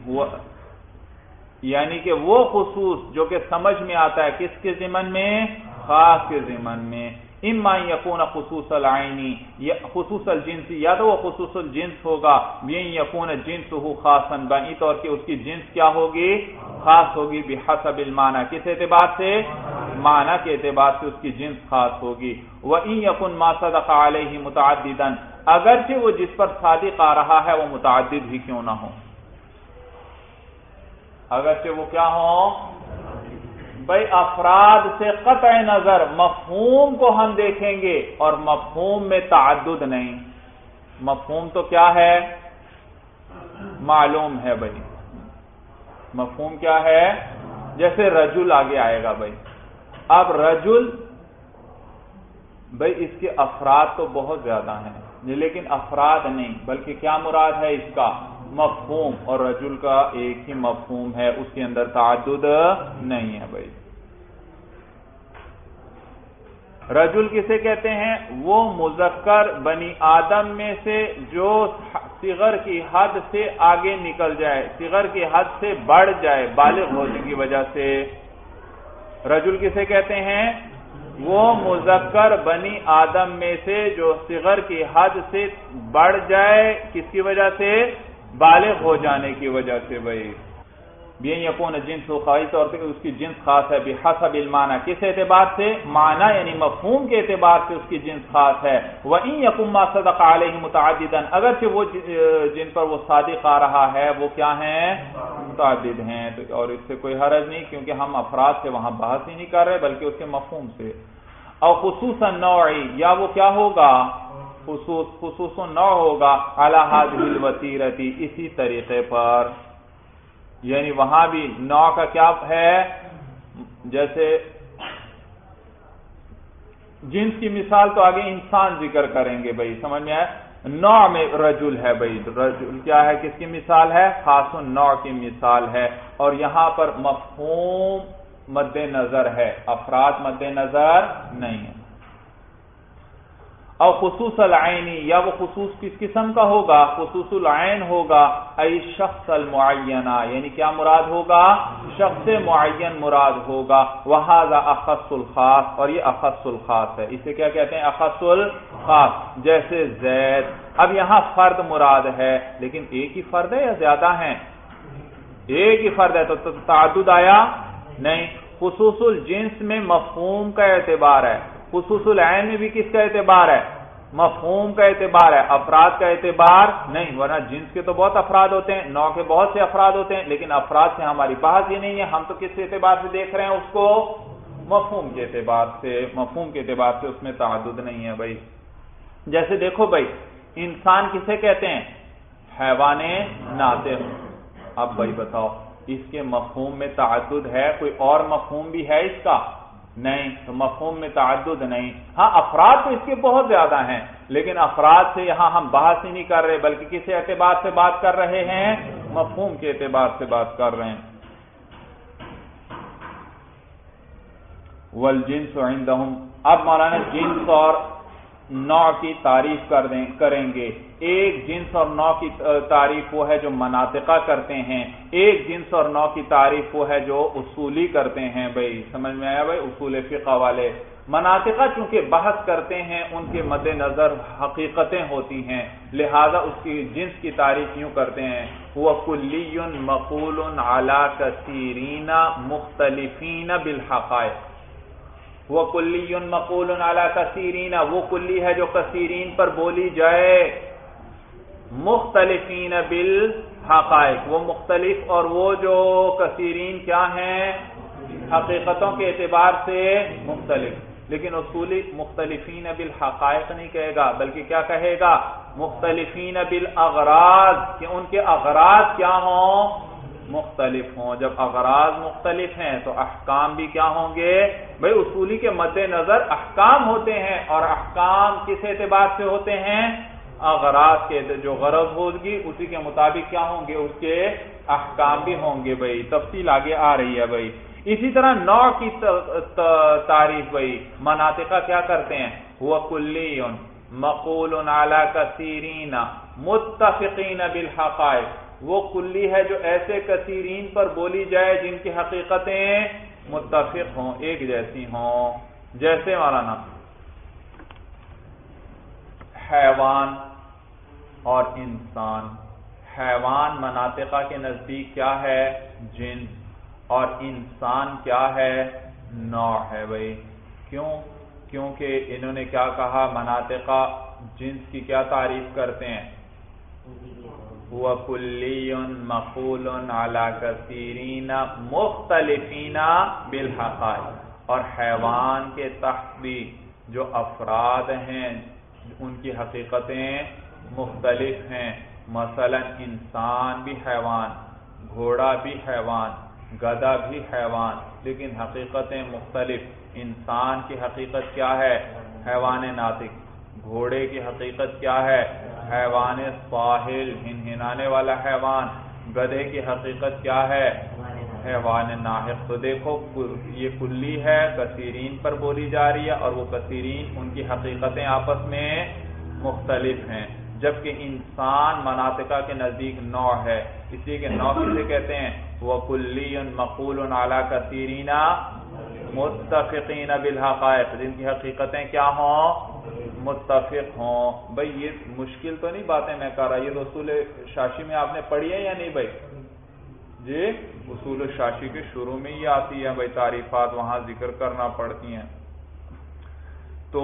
یعنی کہ وہ خصوص جو کہ سمجھ میں آتا ہے کس کے ضمن میں؟ خاص کے ضمن میں. اما یکون خصوص العینی یا خصوص الجنسی، یا تو وہ خصوص الجنس ہوگا، بین یکون جنسہ خاصا، بانی طور کہ اس کی جنس کیا ہوگی؟ خاص ہوگی. بحسب المعنی، کس اعتبار سے؟ معنی کے اعتبار سے اس کی جنس خاص ہوگی. وَإِن يَكُن مَا صَدَقَ عَلَيْهِ مُتَعَدِّدًا، اگرچہ وہ جس پر صادق آ رہا ہے وہ متعدد ہی کیوں نہ ہو، اگرچہ وہ کیا ہو؟ بھئی افراد سے قطع نظر مفہوم کو ہم دیکھیں گے اور مفہوم میں تعدد نہیں. مفہوم تو کیا ہے؟ معلوم ہے بھئی. مفہوم کیا ہے؟ جیسے رجل آگے آئے گا بھئی. اب رجل بھئی اس کے افراد تو بہت زیادہ ہیں لیکن افراد نہیں، بلکہ کیا مراد ہے اس کا؟ مفہوم. اور رجل کا ایک ہی مفہوم ہے، اس کے اندر تعدد نہیں ہے بھائی. رجل کسے کہتے ہیں؟ وہ مذکر بنی آدم میں سے جو صغر کی حد سے آگے نکل جائے، صغر کی حد سے بڑھ جائے بالغ ہونے کی وجہ سے. رجل کسے کہتے ہیں؟ وہ مذکر بنی آدم میں سے جو صغر کی حد سے بڑھ جائے، کس کی وجہ سے؟ بالغ ہو جانے کی وجہ سے بھائی. بین یکون جنس خاص طور پہ اس کی جنس خاص ہے. بحسب المعنی، کس اعتبار سے؟ معنی یعنی مفہوم کے اعتبار سے اس کی جنس خاص ہے. وَإِن يَكُن مَا صَدَقَ عَلَيْهِ مُتَعَدِّدًا، اگرچہ وہ جن پر وہ صادق آ رہا ہے وہ کیا ہیں؟ متعدد ہیں. اور اس سے کوئی حرج نہیں کیونکہ ہم افراد سے وہاں بحث ہی نہیں کر رہے بلکہ اس کے مفہوم سے. اور خصوصا نوعی، یا وہ کیا ہوگا؟ خصوص نوع ہوگا. علی هذه الوتیرۃ، اسی طریقے پر. یعنی وہاں بھی نوع کا کیا ہے؟ جیسے جنس کی مثال تو آگے انسان ذکر کریں گے بھائی، سمجھ میں آئے؟ نوع میں رجل ہے بھائی. رجل کیا ہے؟ کس کی مثال ہے؟ خاص النوع کی مثال ہے. اور یہاں پر مفہوم مد نظر ہے، افراد مد نظر نہیں ہے. اور خصوص العینی، یا وہ خصوص کس قسم کا ہوگا؟ خصوص العین ہوگا. ای شخص المعینہ، یعنی کیا مراد ہوگا؟ شخص معین مراد ہوگا. وہذا اخص الخاص، اور یہ اخص الخاص ہے. اسے کیا کہتے ہیں؟ اخص الخاص. جیسے زید. اب یہاں فرد مراد ہے لیکن ایک ہی فرد ہے یا زیادہ ہیں؟ ایک ہی فرد ہے تو تعدد آیا نہیں. خصوص الجنس میں مفہوم کا اعتبار ہے، خصوص العین میں بھی کس کا اعتبار ہے؟ مفہوم کا اعتبار ہے، افراد کا اعتبار نہیں. ورنہ جنس کے تو بہت افراد ہوتے ہیں، نوع کے بہت سے افراد ہوتے ہیں، لیکن افراد سے ہماری بحث یہ نہیں ہے. ہم تو کس اعتبار سے دیکھ رہے ہیں اس کو؟ مفہوم کے اعتبار سے. مفہوم کے اعتبار سے اس میں تعدد نہیں ہے بھائی. جیسے دیکھو بھائی، انسان کسے کہتے ہیں؟ حیوان ناطق. اب بھائی بتاؤ اس کے مفہوم میں تعدد ہے؟ کوئی اور مفہوم بھی ہے اس کا؟ نہیں. تو مفہوم میں تعدد نہیں. ہاں افراد تو اس کے بہت زیادہ ہیں لیکن افراد سے یہاں ہم بحث ہی نہیں کر رہے بلکہ کس اعتبار سے بات کر رہے ہیں؟ مفہوم کے اعتبار سے بات کر رہے ہیں. والجنس عندهم، اب مولانا جنس اور نوع کی تعریف کریں گے. ایک جنس اور نوع کی تعریف وہ ہے جو مناطقہ کرتے ہیں، ایک جنس اور نوع کی تعریف وہ ہے جو اصولی کرتے ہیں. بھائی سمجھ میں آیا بھائی؟ اصول فقہ والے. مناطقہ چونکہ بحث کرتے ہیں ان کے مد نظر حقیقتیں ہوتی ہیں، لہذا اس کی جنس کی تعریف یوں کرتے ہیں: وہ کلی مقول علی کثیرین مختلفین بالحقائق. وہ کلی مقول علی کثیرین، وہ کلی ہے جو کثیرین پر بولی جائے. مختلفین بالحقائق، وہ مختلف اور وہ جو کثیرین کیا ہیں؟ حقیقتوں کے اعتبار سے مختلف. لیکن اصولی مختلفین بالحقائق نہیں کہے گا بلکہ کیا کہے گا؟ مختلفین بالاغراض، کہ ان کے اغراض کیا ہوں؟ مختلف ہوں. جب اغراض مختلف ہیں تو احکام بھی کیا ہوں گے بھئی؟ اصولی کے مد نظر احکام ہوتے ہیں، اور احکام کس اعتبار سے ہوتے ہیں؟ اغراض کے جو غرض ہوگی اسی کے مطابق کیا ہوں گے؟ اس کے احکام بھی ہوں گے. بھئی تفصیل آگے آ رہی ہے. بھئی اسی طرح نوع کی تعریف بھئی مناطقہ کیا کرتے ہیں؟ وہ کلی مقول علی کثیرین متفقین بالحقائق، وہ کلی ہے جو ایسے کثیرین پر بولی جائے جن کی حقیقتیں متفق ہوں، ایک جیسی ہوں. جیسے مولانا حیوان اور انسان. حیوان مناطقہ کے نزدیک کیا ہے؟ جنس. اور انسان کیا ہے؟ نوع ہے. بھائی کیوں؟ کیونکہ انہوں نے کیا کہا؟ مناطقہ جنس کی کیا تعریف کرتے ہیں؟ هو کلی مقول علی کثیرین مختلفین بالحقائق. اور حیوان کے تحت بھی جو افراد ہیں ان کی حقیقتیں مختلف ہیں. مثلا انسان بھی حیوان، گھوڑا بھی حیوان، گدھا بھی حیوان، لیکن حقیقتیں مختلف. انسان کی حقیقت کیا ہے؟ حیوان ناطق. گھوڑے کی حقیقت کیا ہے؟ حیوان صاحل، ہنہنانے والا حیوان. گدھے کی حقیقت کیا ہے؟ حیوان ناحق. تو دیکھو یہ کلی ہے، کثیرین پر بولی جا رہی ہے، اور وہ کثیرین ان کی حقیقتیں آپس میں مختلف ہیں. جبکہ انسان مناطقہ کے نزدیک نوع ہے. اس لیے کہ نوع کسے کہتے ہیں؟ وہ کلی مقول علی کثیرین متفقین بالحقائق، جن کی حقیقتیں کیا ہوں؟ متفق ہوں. بھئی یہ مشکل تو نہیں باتیں میں کر رہا، یہ تو اصول شاشی میں آپ نے پڑھی ہے یا نہیں بھائی؟ جی اصول شاشی کے شروع میں ہی آتی ہے بھائی، تعریفات وہاں ذکر کرنا پڑتی ہیں. تو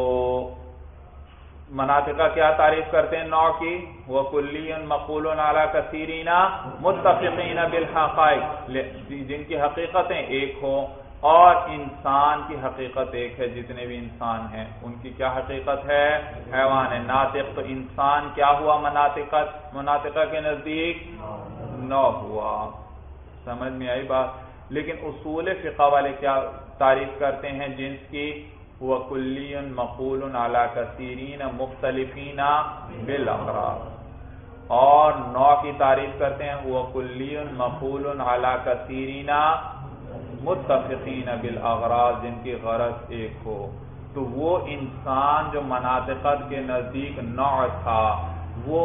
مناطقہ کیا تعریف کرتے ہیں نوع کی؟ وہ کلی مقول علی کثیرین متفقین بالحقائق، جن کی حقیقتیں ایک ہوں. اور انسان کی حقیقت ایک ہے. جتنے بھی انسان ہیں ان کی کیا حقیقت ہے؟ حیوان ناطق. تو انسان کیا ہوا مناطقہ کے نزدیک؟ نوع ہوا. سمجھ میں آئی بات؟ لیکن اصول فقہ والے کیا تعریف کرتے ہیں جنس کی؟ وہ کلی مقول علی کثیرین مختلفین بالاغراض. اور نوع کی تعریف کرتے ہیں وہ کلی مقول علی کثیرین متفقین بالاغراض، جن کی غرض ایک ہو. تو وہ انسان جو مناطقت کے نزدیک نوع تھا، وہ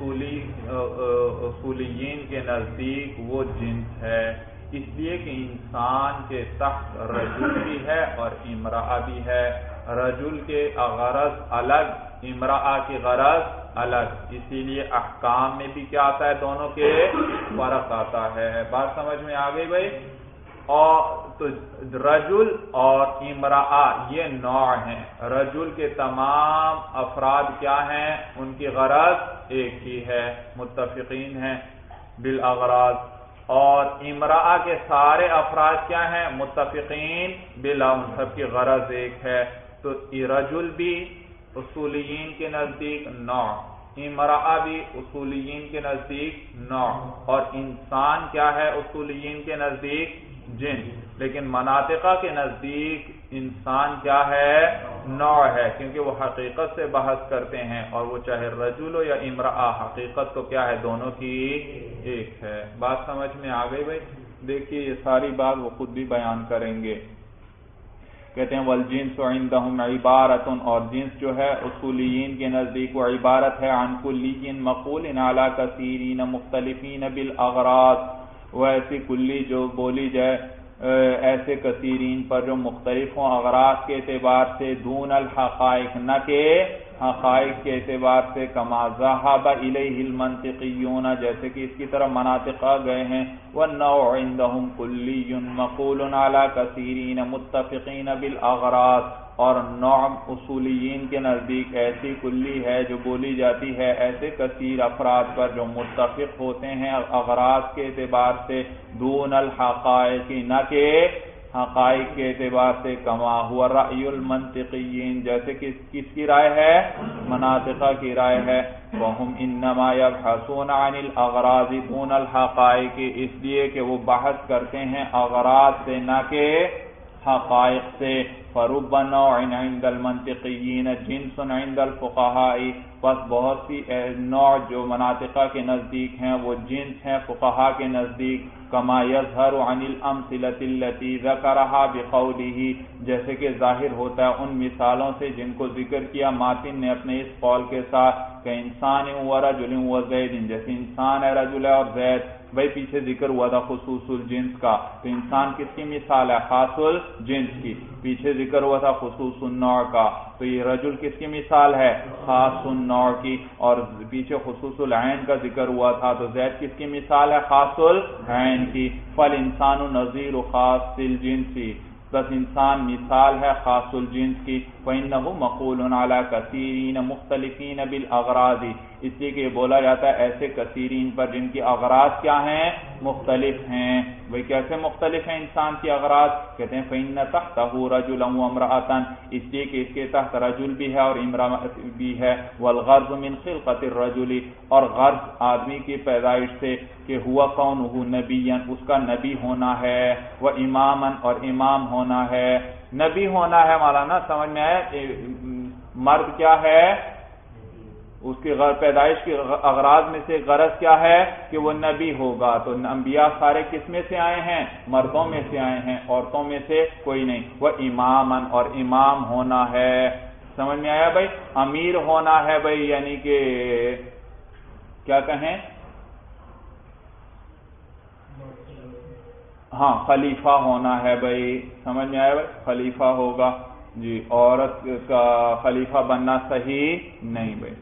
اصولیین کے نزدیک وہ جنس ہے. اس لیے کہ انسان کے تحت رجل بھی ہے اور امرأہ بھی ہے. رجل کے غرض الگ، امرأہ کی غرض الگ. اسی لیے احکام میں بھی کیا آتا ہے؟ دونوں کے فرق آتا ہے. بات سمجھ میں آ گئی بھائی؟ اور تو رجل اور امرأہ یہ نوع ہیں. رجل کے تمام افراد کیا ہیں؟ ان کی غرض ایک ہی ہے، متفقین ہیں بالاغراض. اور امرأہ کے سارے افراد کیا ہیں؟ متفقین بلا، ان سب کی غرض ایک ہے. تو رجل بھی اصولیین کے نزدیک نوع، امرأہ بھی اصولیین کے نزدیک نوع، اور انسان کیا ہے اصولیین کے نزدیک؟ جنس. لیکن مناطقہ کے نزدیک انسان کیا ہے؟ نوع ہے، کیونکہ وہ حقیقت سے بحث کرتے ہیں، اور وہ چاہے رجل ہو یا امرأہ، حقیقت تو کیا ہے؟ دونوں کی ایک ہے. بات سمجھ میں آ گئی بھائی؟ دیکھیے یہ ساری بات وہ خود بھی بیان کریں گے. کہتے ہیں والجنس عندهم عبارت، اور جنس جو ہے اصولیین کے نزدیک وہ عبارت ہے عن کلی مقول علی کثیرین مختلفین بالاغراض، وہ ایسی کلی جو بولی جائے ایسے کثیرین پر جو مختلف ہوں اغراض کے اعتبار سے، دون الحقائق، نہ کہ حقائق کے اعتبار سے. کما ذهب الیہ المنطقیون، جیسے کہ اس کی طرف مناطقہ گئے ہیں. والنوع عندهم کلی مقول علی کثیرین متفقین بالاغراض، اور نوع اصولیین کے نزدیک ایسی کلی ہے جو بولی جاتی ہے ایسے کثیر افراد پر جو متفق ہوتے ہیں اغراض کے اعتبار سے، دون الحقائق، نہ کہ حقائق کے اعتبار سے، کما ہوا رأی المنطقیین، جیسے کہ کس کی رائے ہے؟ مناطقہ کی رائے ہے۔ وہم انما یبحثون عن الاغراض دون الحقائق، اس لیے کہ وہ بحث کرتے ہیں اغراض سے نہ کہ حقائق سے۔ فرب نوع عند المنطقیین جنس عند الفقہاء، بس بہت سی نوع جو مناطقہ کے نزدیک ہیں وہ جنس ہیں فقہاء کے نزدیک۔ کما یظہر عن الامثلۃ التي ذکرها بقولہ، جیسے کہ ظاہر ہوتا ہے ان مثالوں سے جن کو ذکر کیا ماتن نے اپنے اس قول کے ساتھ، کہ انسان و رجل و زید، جیسے انسان ہے، رجل ہے اور زید۔ بھائی پیچھے ذکر ہوا تھا خصوص الجنس کا، تو انسان کس کی مثال ہے؟ خاص الجنس کی۔ پیچھے ذکر ہوا تھا خصوص النوع کا، تو یہ رجل کس کی مثال ہے؟ خاص النوع کی۔ اور پیچھے خصوص العین کا ذکر ہوا تھا، تو زید کس کی مثال ہے؟ خاص العین کی۔ فالانسان نظیر خاص الجنس، بس انسان مثال ہے خاص الجنس کی۔ فإنه مقول على كثيرين مختلفين بالأغراض، اس لیے کہ یہ بولا جاتا ہے ایسے کثیرین پر جن کی اغراض کیا ہیں؟ مختلف ہیں۔ وہ کیسے مختلف ہیں انسان کی اغراض؟ کہتے ہیں فإن تحته رجلا وامرأة، اس لیے کہ اس کے تحت رجل بھی ہے اور امرأة بھی ہے۔ والغرض من خلقة الرجل، اور غرض آدمی کی پیدائش سے کہ ہوا کونہ نبیا، اس کا نبی ہونا ہے، و اماما، اور امام ہونا ہے۔ نبی ہونا ہے مولانا سمجھ میں آئے؟ مرد کیا ہے؟ اس کی پیدائش کی اغراض میں سے غرض کیا ہے؟ کہ وہ نبی ہوگا۔ تو انبیاء سارے کس میں سے آئے ہیں؟ مردوں میں سے آئے ہیں، عورتوں میں سے کوئی نہیں۔ وہ اماما، اور امام ہونا ہے۔ سمجھ میں آیا بھائی؟ امیر ہونا ہے بھائی، یعنی کہ کیا کہیں، ہاں خلیفہ ہونا ہے بھائی۔ سمجھ میں آیا بھائی؟ خلیفہ ہوگا جی، عورت کا خلیفہ بننا صحیح نہیں بھائی۔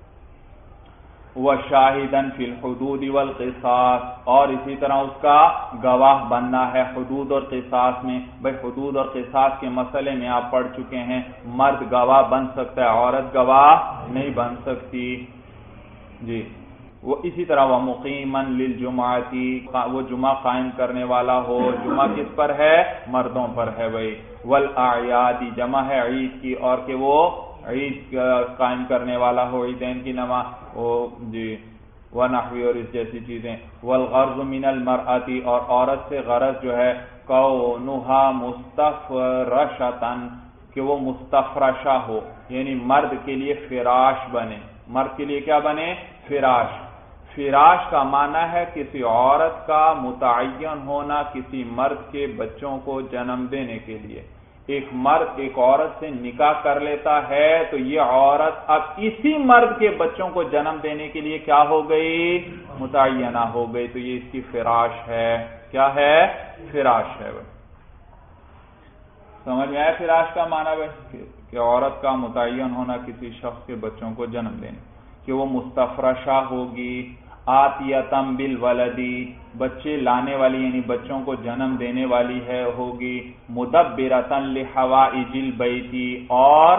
وَشَاهِدًا فِي الْحُدُودِ وَالْقِصَاصِ، اور اسی طرح اس کا گواہ بننا ہے حدود اور قصاص میں۔ بھائی حدود اور قصاص کے مسئلے میں آپ پڑھ چکے ہیں، مرد گواہ بن سکتا ہے، عورت گواہ نہیں بن سکتی جی۔ وہ اسی طرح وہ مقیما للجمعہ، وہ جمعہ قائم کرنے والا ہو۔ جمعہ کس پر ہے؟ مردوں پر ہے بھائی۔ والاعیاد، جمع ہے عید کی، اور کہ وہ عید قائم کرنے والا ہو، عیدین کی نماز جی، ونحوی، اور اس جیسی چیزیں۔ والغرض من المرأة، اور عورت سے غرض جو ہے کونھا مستفرشۃ، کہ وہ مستفرشہ ہو، یعنی مرد کے لیے فراش بنے۔ مرد کے لیے کیا بنے؟ فراش۔ فراش کا معنی ہے کسی عورت کا متعین ہونا کسی مرد کے بچوں کو جنم دینے کے لیے۔ ایک مرد ایک عورت سے نکاح کر لیتا ہے تو یہ عورت اب اسی مرد کے بچوں کو جنم دینے کے لیے کیا ہو گئی؟ متعینہ ہو گئی، تو یہ اس کی فراش ہے۔ کیا ہے؟ فراش ہے بھائی۔ سمجھ میں آیا فراش کا معنی بھائی؟ کہ عورت کا متعین ہونا کسی شخص کے بچوں کو جنم دینے، کہ وہ مستفرشہ ہوگی۔ آتیتم بالولدی، بچے لانے والی، یعنی بچوں کو جنم دینے والی ہے ہوگی۔ مدبرتن لحوائج البیت، اور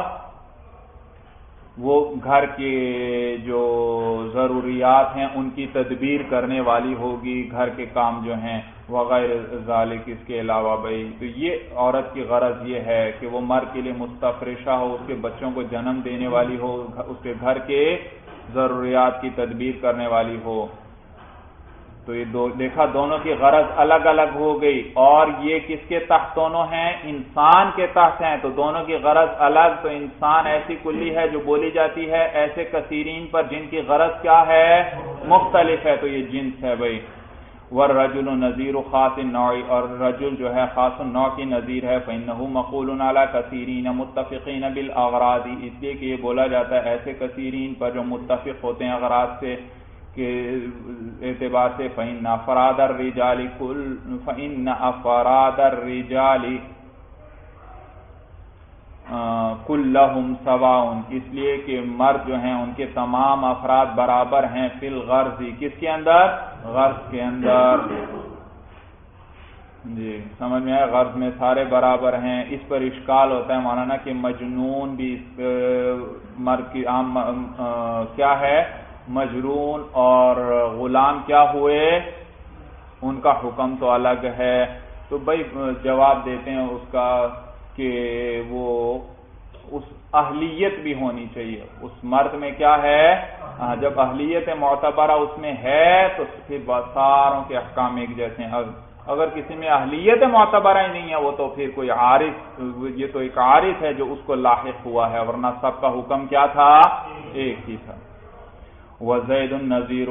وہ گھر کے جو ضروریات ہیں ان کی تدبیر کرنے والی ہوگی، گھر کے کام جو ہیں وغیرہ ذالک، اس کے علاوہ بھائی۔ تو یہ عورت کی غرض یہ ہے کہ وہ مرد کے لیے مستفرشہ ہو، اس کے بچوں کو جنم دینے والی ہو، اس کے گھر کے ضروریات کی تدبیر کرنے والی ہو۔ تو یہ دیکھا دونوں کی غرض الگ الگ ہو گئی، اور یہ کس کے تحت دونوں ہیں؟ انسان کے تحت ہیں، تو دونوں کی غرض الگ۔ تو انسان ایسی کلی ہے جو بولی جاتی ہے ایسے کثیرین پر جن کی غرض کیا ہے؟ مختلف ہے، تو یہ جنس ہے بھائی۔ والرجل نظیر خاص النوع، اور رجل جو ہے خاص النوع کی نظیر ہے۔ فإنه مقول على كثيرين متفقين بالأغراض، اس لیے کہ یہ بولا جاتا ہے ایسے کثیرین پر جو متفق ہوتے ہیں اغراض سے کے اعتبار سے۔ فإن أفراد الرجال کلہم سواء، اس لیے کہ مرد جو ہیں ان کے تمام افراد برابر ہیں فی الغرض، کس کے اندر؟ غرض کے اندر جی۔ سمجھ میں آیا؟ غرض میں سارے برابر ہیں۔ اس پر اشکال ہوتا ہے مولانا کہ مجنون بھی مرد کی عام کیا ہے؟ مجنون اور غلام کیا ہوئے؟ ان کا حکم تو الگ ہے۔ تو بھائی جواب دیتے ہیں اس کا کہ وہ اس اہلیت بھی ہونی چاہیے اس مرد میں، کیا ہے؟ جب اہلیت معتبرہ اس میں ہے تو پھر ساروں کے احکام ایک جیسے ہیں۔ اگر کسی میں اہلیت معتبرہ ہی نہیں ہے وہ تو پھر کوئی عارض، یہ تو ایک عارض ہے جو اس کو لاحق ہوا ہے، ورنہ سب کا حکم کیا تھا؟ ایک ہی تھا۔ وزید النظیر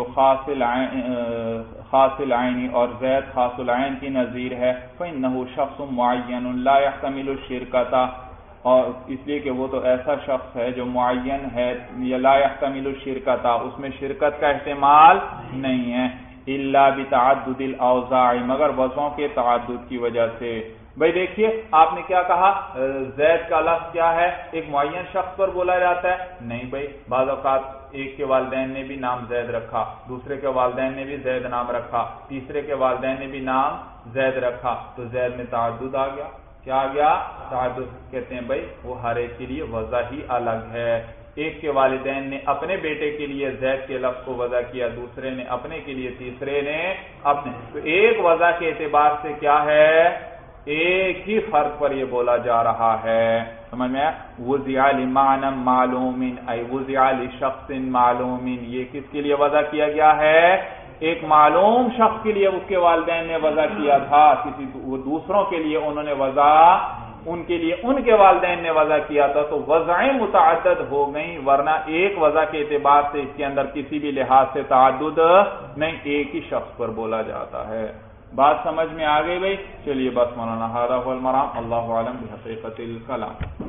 خاص العین، اور زید خاص العین کی نظیر ہے، فإنه شخص معین لا يحتمل الشرکۃ، اور اس لیے کہ وہ تو ایسا شخص ہے جو معین ہے، لا يحتمل الشرکۃ، اس میں شرکت کا احتمال نہیں ہے، الا بتعدد الاوزاع، مگر وضعوں کے تعدد کی وجہ سے۔ بھائی دیکھیے آپ نے کیا کہا، زید کا لفظ کیا ہے؟ ایک معین شخص پر بولا جاتا ہے؟ نہیں بھائی، بعض اوقات ایک کے والدین نے بھی نام زید رکھا، دوسرے کے والدین نے بھی زید نام رکھا، تیسرے کے والدین نے بھی نام زید رکھا، تو زید میں تعدد آ گیا۔ کیا آ گیا؟ تعدد۔ کہتے ہیں بھائی وہ ہر ایک کے لیے وضع ہی الگ ہے، ایک کے والدین نے اپنے بیٹے کے لیے زید کے لفظ کو وضع کیا، دوسرے نے اپنے کے لیے، تیسرے نے اپنے، تو ایک وضع کے اعتبار سے کیا ہے؟ ایک ہی فرد پر یہ بولا جا رہا ہے، سمجھ میں؟ وضع لمعنى معلوم ای وضع لشخص معلوم، یہ کس کے لیے وضع کیا گیا ہے؟ ایک معلوم شخص کے لیے اس کے والدین نے وضع کیا تھا، کسی وہ دوسروں کے لیے انہوں نے وضع ان کے لیے ان کے والدین نے وضع کیا تھا، تو وضعیں متعدد ہو گئیں، ورنہ ایک وضع کے اعتبار سے اس کے اندر کسی بھی لحاظ سے تعدد نہیں، ایک ہی شخص پر بولا جاتا ہے۔ بات سمجھ میں آ گئی بھائی؟ چلیے بس مولانا، ھذا ھو المرام، اللہ اعلم بحقیقت الکلام۔